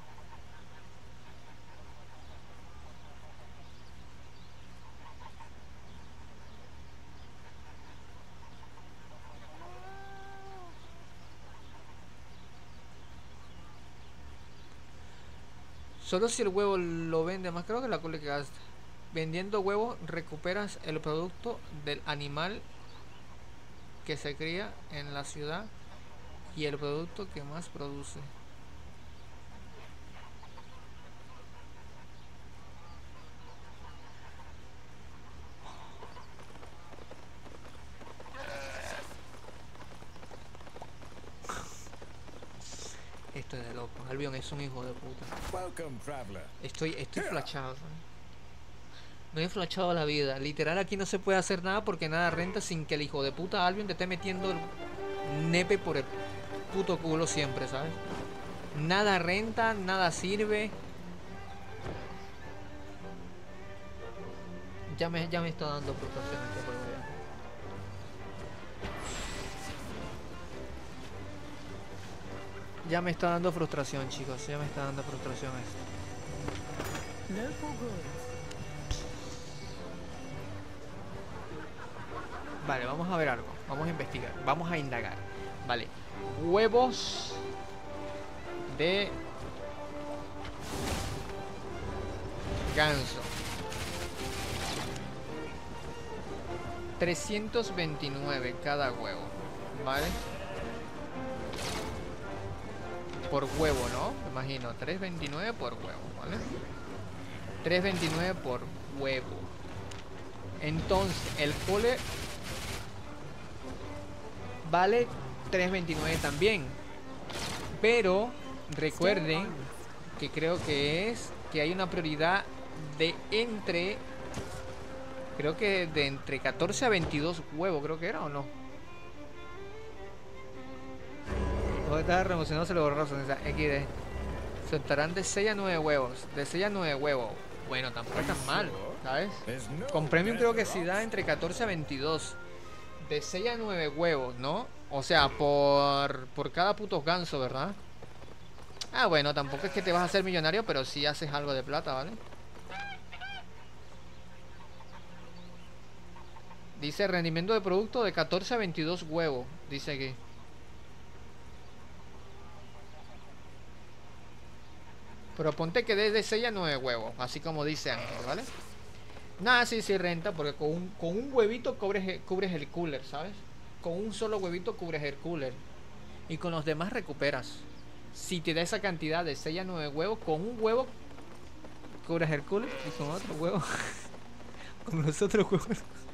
Solo si el huevo lo vende más caro que la cola que gasta. Vendiendo huevos recuperas el producto del animal que se cría en la ciudad y el producto que más produce. Esto es de loco. Albion es un hijo de puta. Welcome, traveler. Estoy, estoy flashado, ¿sabes? Me he flachado la vida. Literal, aquí no se puede hacer nada porque nada renta sin que el hijo de puta Albion te esté metiendo el nepe por el puto culo siempre, ¿sabes? Nada renta, nada sirve. Ya me, ya me está dando frustración este juego ya. Ya me está dando frustración, chicos. Ya me está dando frustración esto. Local goods. Vale, vamos a ver algo. Vamos a investigar. Vamos a indagar. Vale. Huevos de ganso. trescientos veintinueve cada huevo. Vale. Por huevo, ¿no? Me imagino. trescientos veintinueve por huevo, ¿vale? trescientos veintinueve por huevo. Entonces, el cole vale trescientos veintinueve también. Pero recuerden que creo que es que hay una prioridad de entre, creo que de entre catorce a veintidós huevos, creo que era, o no. Estaba remocionándose lo borroso en esa equis de. Soltarán de seis a nueve huevos. De seis a nueve huevos. Bueno, tampoco es tan mal, ¿sabes? Con premium creo que sí da entre catorce a veintidós. De seis a nueve huevos, ¿no? O sea, por, por cada puto ganso, ¿verdad? Ah, bueno, tampoco es que te vas a hacer millonario, pero sí haces algo de plata, ¿vale? Dice rendimiento de producto de catorce a veintidós huevos. Dice aquí. Pero ponte que desde seis a nueve huevos, así como dice Ángel, ¿vale? Nada, sí, sí renta, porque con un, con un huevito cubres, cubres el cooler, ¿sabes? Con un solo huevito cubres el cooler. Y con los demás recuperas. Si te da esa cantidad de seis a nueve huevos, con un huevo cubres el cooler. Y con otro huevo con los otros huevos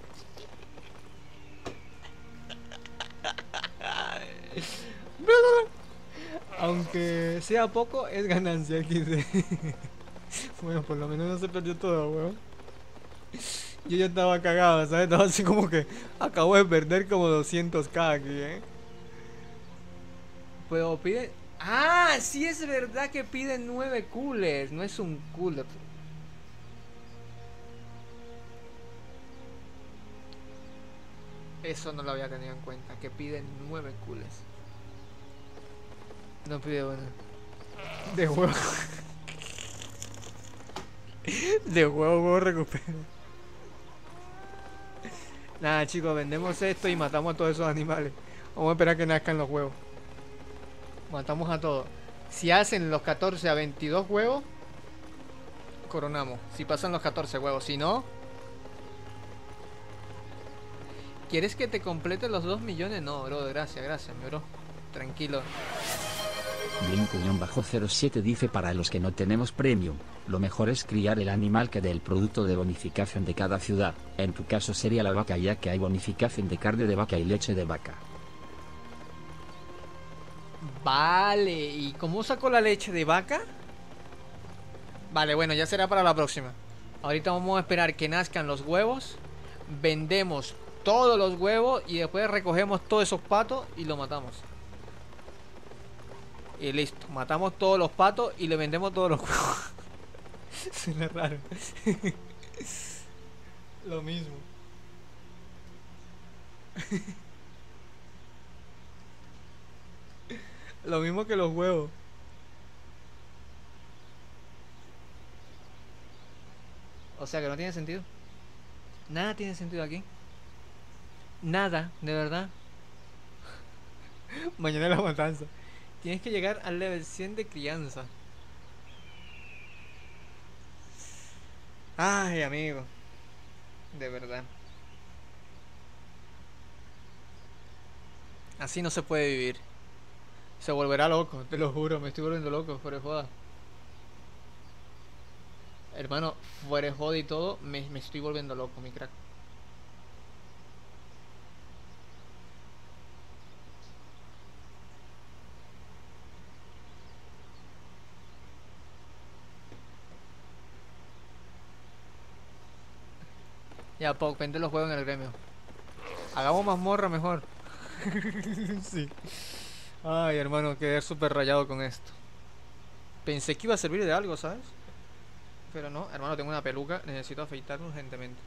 aunque sea poco, es ganancia equis de. Bueno, por lo menos no se perdió todo, weón. Yo ya estaba cagado, ¿sabes? Estaba así como que acabo de perder como doscientos k aquí, ¿eh? Pero pide... Ah, sí es verdad que piden nueve coolers. No es un cooler. Eso no lo había tenido en cuenta. Que piden nueve coolers. No pide bueno. De huevo. De huevo, huevo recupero. Nada, chicos, vendemos esto y matamos a todos esos animales. Vamos a esperar que nazcan los huevos. Matamos a todos. Si hacen los catorce a veintidós huevos, coronamos. Si pasan los catorce huevos, si no... ¿Quieres que te complete los dos millones? No, bro, gracias, gracias, mi bro. Tranquilo. Blink cero siete dice: para los que no tenemos premium, lo mejor es criar el animal que dé el producto de bonificación de cada ciudad. En tu caso sería la vaca, ya que hay bonificación de carne de vaca y leche de vaca. Vale, ¿y cómo saco la leche de vaca? Vale, bueno, ya será para la próxima. Ahorita vamos a esperar que nazcan los huevos. Vendemos todos los huevos y después recogemos todos esos patos y lo matamos. Y listo, matamos todos los patos y le vendemos todos los huevos. Suena raro. Lo mismo. Lo mismo que los huevos. O sea que no tiene sentido. Nada tiene sentido aquí. Nada, de verdad. Mañana la matanza. Tienes que llegar al level cien de crianza. Ay, amigo. De verdad. Así no se puede vivir. Se volverá loco, te lo juro. Me estoy volviendo loco, fuera de joda. Hermano, fuera de joda y todo, me, me estoy volviendo loco, mi crack. Ya, Pog, vende los juegos en el gremio. Hagamos mazmorra mejor. Sí. Ay, hermano, quedé súper rayado con esto. Pensé que iba a servir de algo, ¿sabes? Pero no, hermano, tengo una peluca. Necesito afeitarme urgentemente.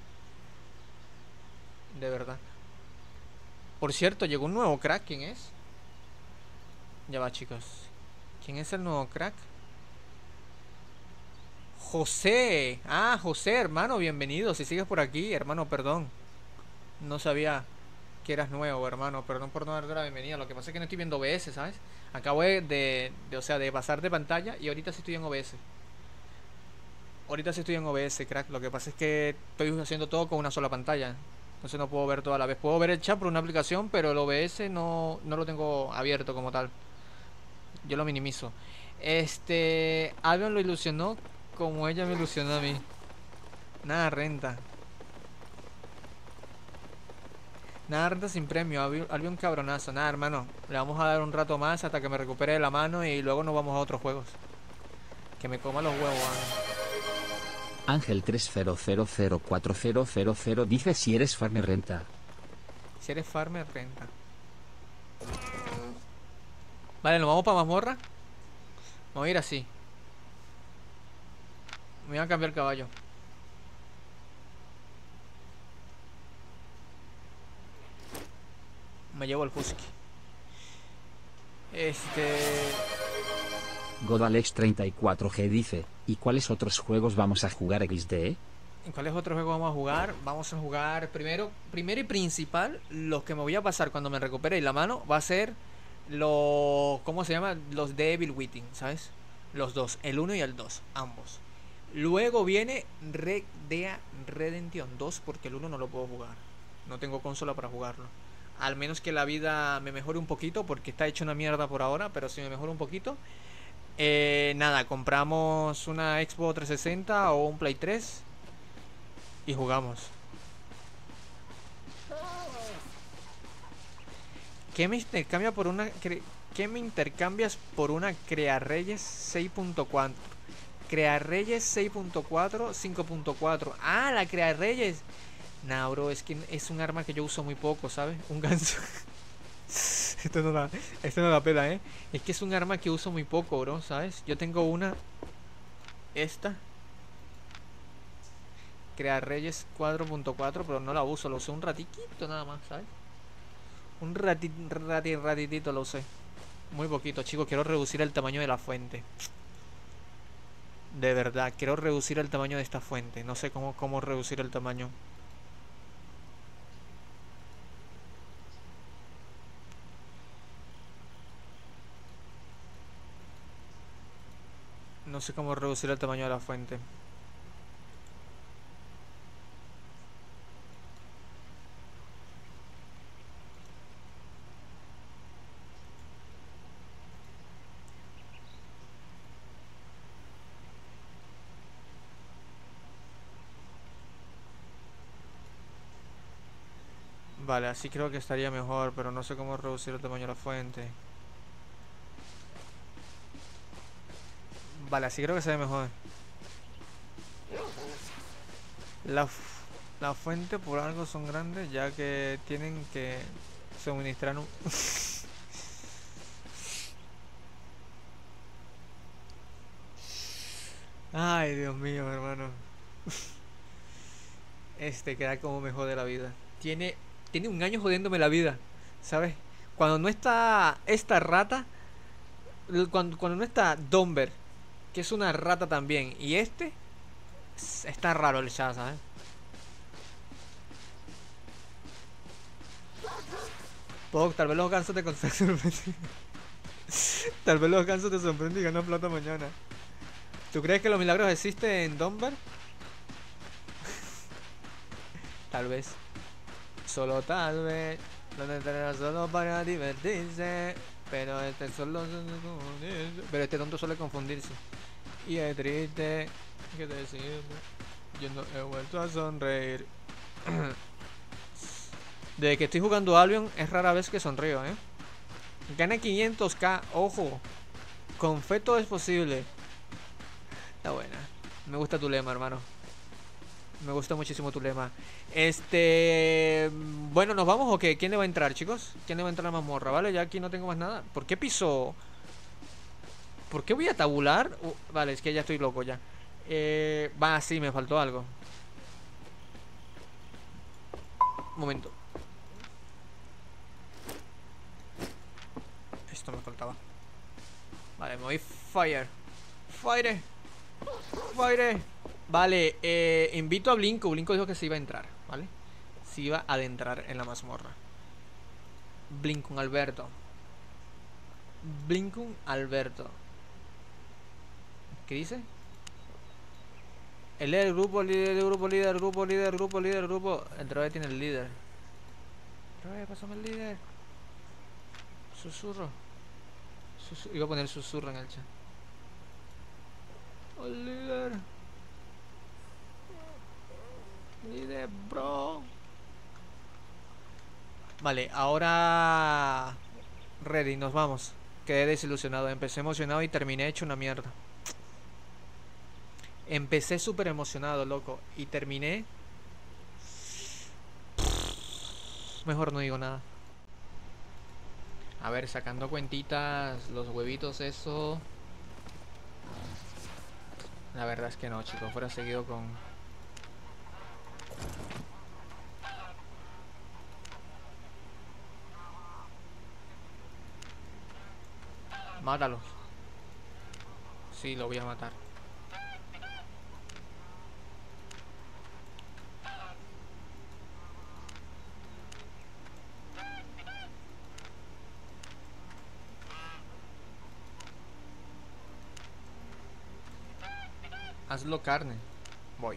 De verdad. Por cierto, llegó un nuevo crack. ¿Quién es? Ya va, chicos. ¿Quién es el nuevo crack? José. Ah, José, hermano, bienvenido. Si sigues por aquí, hermano, perdón. No sabía que eras nuevo, hermano. Perdón por no darte la bienvenida. Lo que pasa es que no estoy viendo O B S, ¿sabes? Acabo de, de, de, o sea, de pasar de pantalla y ahorita sí estoy en O B S. Ahorita sí estoy en O B S, crack. Lo que pasa es que estoy haciendo todo con una sola pantalla. Entonces no puedo ver toda la vez. Puedo ver el chat por una aplicación, pero el O B S no, no lo tengo abierto como tal. Yo lo minimizo. Este... Albion lo ilusionó como ella me ilusionó a mí. Nada renta. Nada renta sin premio. Albion cabronazo. Nada, hermano. Le vamos a dar un rato más hasta que me recupere de la mano y luego nos vamos a otros juegos. Que me coma los huevos, ¿no? Ángel tres cero cero cero cuatro cero cero cero dice si eres farmer renta. Si eres farmer renta. Vale, nos vamos para mazmorra. Vamos a ir así. Me voy a cambiar el caballo. Me llevo el husky. Este... Godalex treinta y cuatro G dice, ¿y cuáles otros juegos vamos a jugar equis de? ¿En cuáles otros juegos vamos a jugar? Vamos a jugar primero, primero y principal, los que me voy a pasar cuando me recupere la mano, va a ser los, ¿cómo se llama? Los Devil Within, ¿sabes? Los dos, el uno y el dos, ambos. Luego viene Red Dead Redemption dos, porque el uno no lo puedo jugar. No tengo consola para jugarlo. Al menos que la vida me mejore un poquito, porque está hecho una mierda por ahora, pero si me mejora un poquito... Eh, nada, compramos una Xbox trescientos sesenta o un Play tres y jugamos. ¿Qué me intercambia por una ¿Qué me intercambias por una Crearreyes seis punto cuatro? Crearreyes seis punto cuatro, cinco punto cuatro. Ah, la Crearreyes. Nah, bro, es que es un arma que yo uso muy poco, ¿sabes? Un ganso. Esto no da, esto no da pena, ¿eh? Es que es un arma que uso muy poco, bro, ¿sabes? Yo tengo una... Esta. Crearreyes cuatro punto cuatro, pero no la uso. Lo usé un ratito nada más, ¿sabes? Un ratito, rati, ratitito lo usé. Muy poquito, chicos. Quiero reducir el tamaño de la fuente. De verdad, quiero reducir el tamaño de esta fuente. No sé cómo, cómo reducir el tamaño. No sé cómo reducir el tamaño de la fuente. Vale, así creo que estaría mejor, pero no sé cómo reducir el tamaño de la fuente. Vale, así creo que se ve mejor. La, la fuente por algo son grandes, ya que tienen que suministrar un... Ay, Dios mío, hermano. Este queda como me jode la vida. Tiene, tiene un año jodiéndome la vida, ¿sabes? Cuando no está esta rata, cuando, cuando no está Domber, que es una rata también, y este está raro el chat, ¿sabes? Pog, tal vez los gansos te sorprenden. Tal vez los gansos te sorprenden y ganan plata mañana. ¿Tú crees que los milagros existen en Domber? Tal vez. Solo tal vez. Donde entrenar solo para divertirse. Pero este solo Pero este tonto suele confundirse. Y es triste que decirte, yo no he vuelto a sonreír. Desde que estoy jugando Albion es rara vez que sonrío, ¿eh? Gana quinientos k, ojo. Con fe todo es posible. Está buena. Me gusta tu lema, hermano. Me gustó muchísimo tu lema. Este... Bueno, ¿nos vamos o qué? ¿Quién le va a entrar, chicos? ¿Quién le va a entrar a la mazmorra? Vale, ya aquí no tengo más nada. ¿Por qué piso? ¿Por qué voy a tabular? Uh, vale, es que ya estoy loco ya. Eh... Va, sí, me faltó algo. Un momento. Esto me faltaba. Vale, me voy fire. Fire. Fire. Vale, eh, invito a Blinko. Blinko dijo que se iba a entrar, ¿vale? Se iba a adentrar en la mazmorra. Blinkun Alberto. Blinkun Alberto. ¿Qué dice? El líder, grupo, líder, grupo, líder, grupo, líder, grupo, líder, grupo. Otra vez tiene el líder. Otra vez, pásame el líder. Susurro. Susurro. Iba a poner susurro en el chat. El líder. Líder, bro. Vale, ahora... Ready, nos vamos. Quedé desilusionado. Empecé emocionado y terminé hecho una mierda. Empecé súper emocionado, loco. Y terminé... Mejor no digo nada. A ver, sacando cuentitas, los huevitos, eso... La verdad es que no, chicos. Fuera seguido con... Mátalos. Sí, lo voy a matar. Hazlo carne. Voy.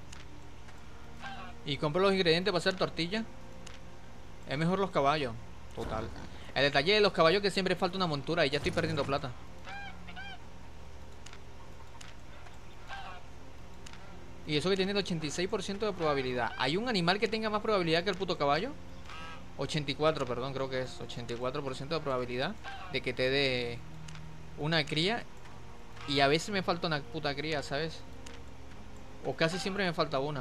Y compro los ingredientes para hacer tortilla. Es mejor los caballos. Total. El detalle de los caballos es que siempre falta una montura y ya estoy perdiendo plata. Y eso que tiene el ochenta y seis por ciento de probabilidad. ¿Hay un animal que tenga más probabilidad que el puto caballo? ochenta y cuatro, perdón, creo que es ochenta y cuatro por ciento de probabilidad de que te dé una cría. Y a veces me falta una puta cría, ¿sabes? O casi siempre me falta una.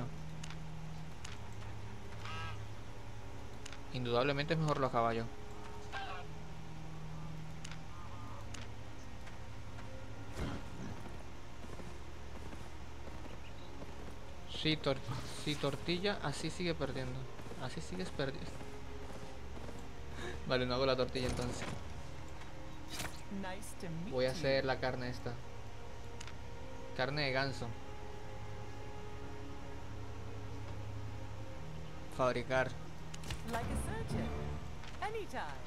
Indudablemente es mejor los caballos. Sí, tor sí, tortilla, así sigue perdiendo. Así sigues perdiendo. Vale, no hago la tortilla entonces. Voy a hacer la carne esta. Carne de ganso. Fabricar. Like a surgeon. Anytime.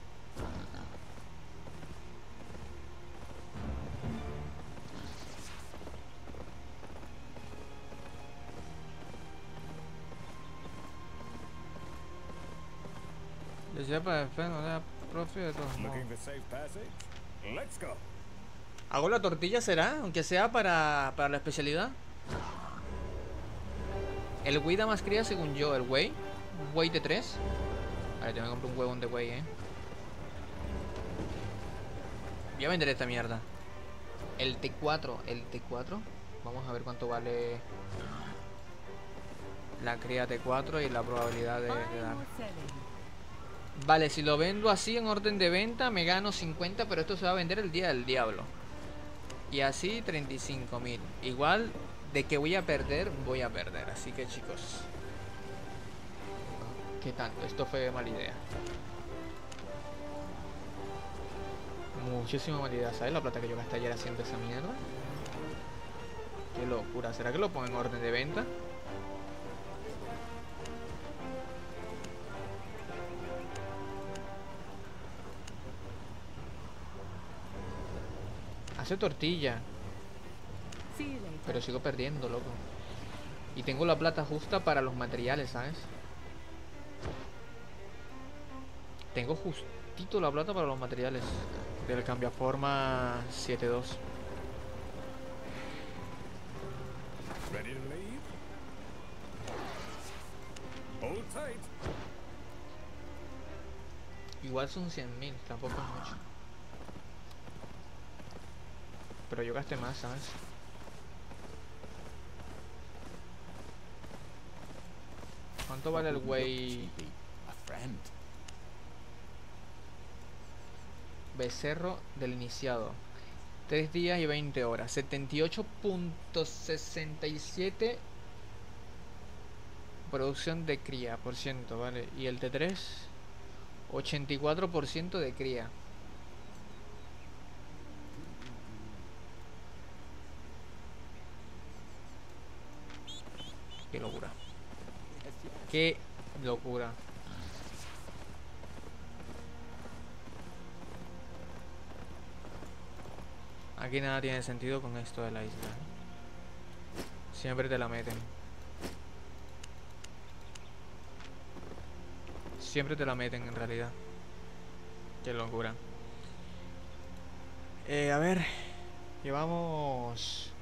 Les lleva para el no da profe de todos modos. Looking for safe passage? Let's go. ¿Hago la tortilla será? Aunque sea para, para la especialidad. El güey da más cría según yo. El güey. Un güey de tres. Vale, tengo que comprar un huevón de güey, eh. Voy a vender esta mierda. El T cuatro. El T cuatro. Vamos a ver cuánto vale la cría T cuatro y la probabilidad de, de dar. Vale, si lo vendo así en orden de venta me gano cincuenta, pero esto se va a vender el día del diablo. Y así treinta y cinco mil. Igual de que voy a perder, voy a perder. Así que chicos, ¿qué tanto? Esto fue mala idea. Muchísima mala idea. ¿Sabes la plata que yo gasté ayer haciendo esa mierda? Qué locura. ¿Será que lo pongo en orden de venta? Hace tortilla. Pero sigo perdiendo, loco. Y tengo la plata justa para los materiales, ¿sabes? Tengo justito la plata para los materiales del cambiaforma siete dos. Ready to leave? Hold tight. Igual son cien mil, tampoco es mucho. Pero yo gasté más, ¿sabes? ¿Cuánto vale el güey? A friend. Becerro del iniciado. tres días y veinte horas. setenta y ocho punto sesenta y siete producción de cría por ciento, ¿vale? Y el T tres, ochenta y cuatro por ciento de cría. Qué locura. Qué locura. Aquí nada tiene sentido con esto de la isla. Siempre te la meten. Siempre te la meten en realidad. Qué locura. Eh, a ver. Llevamos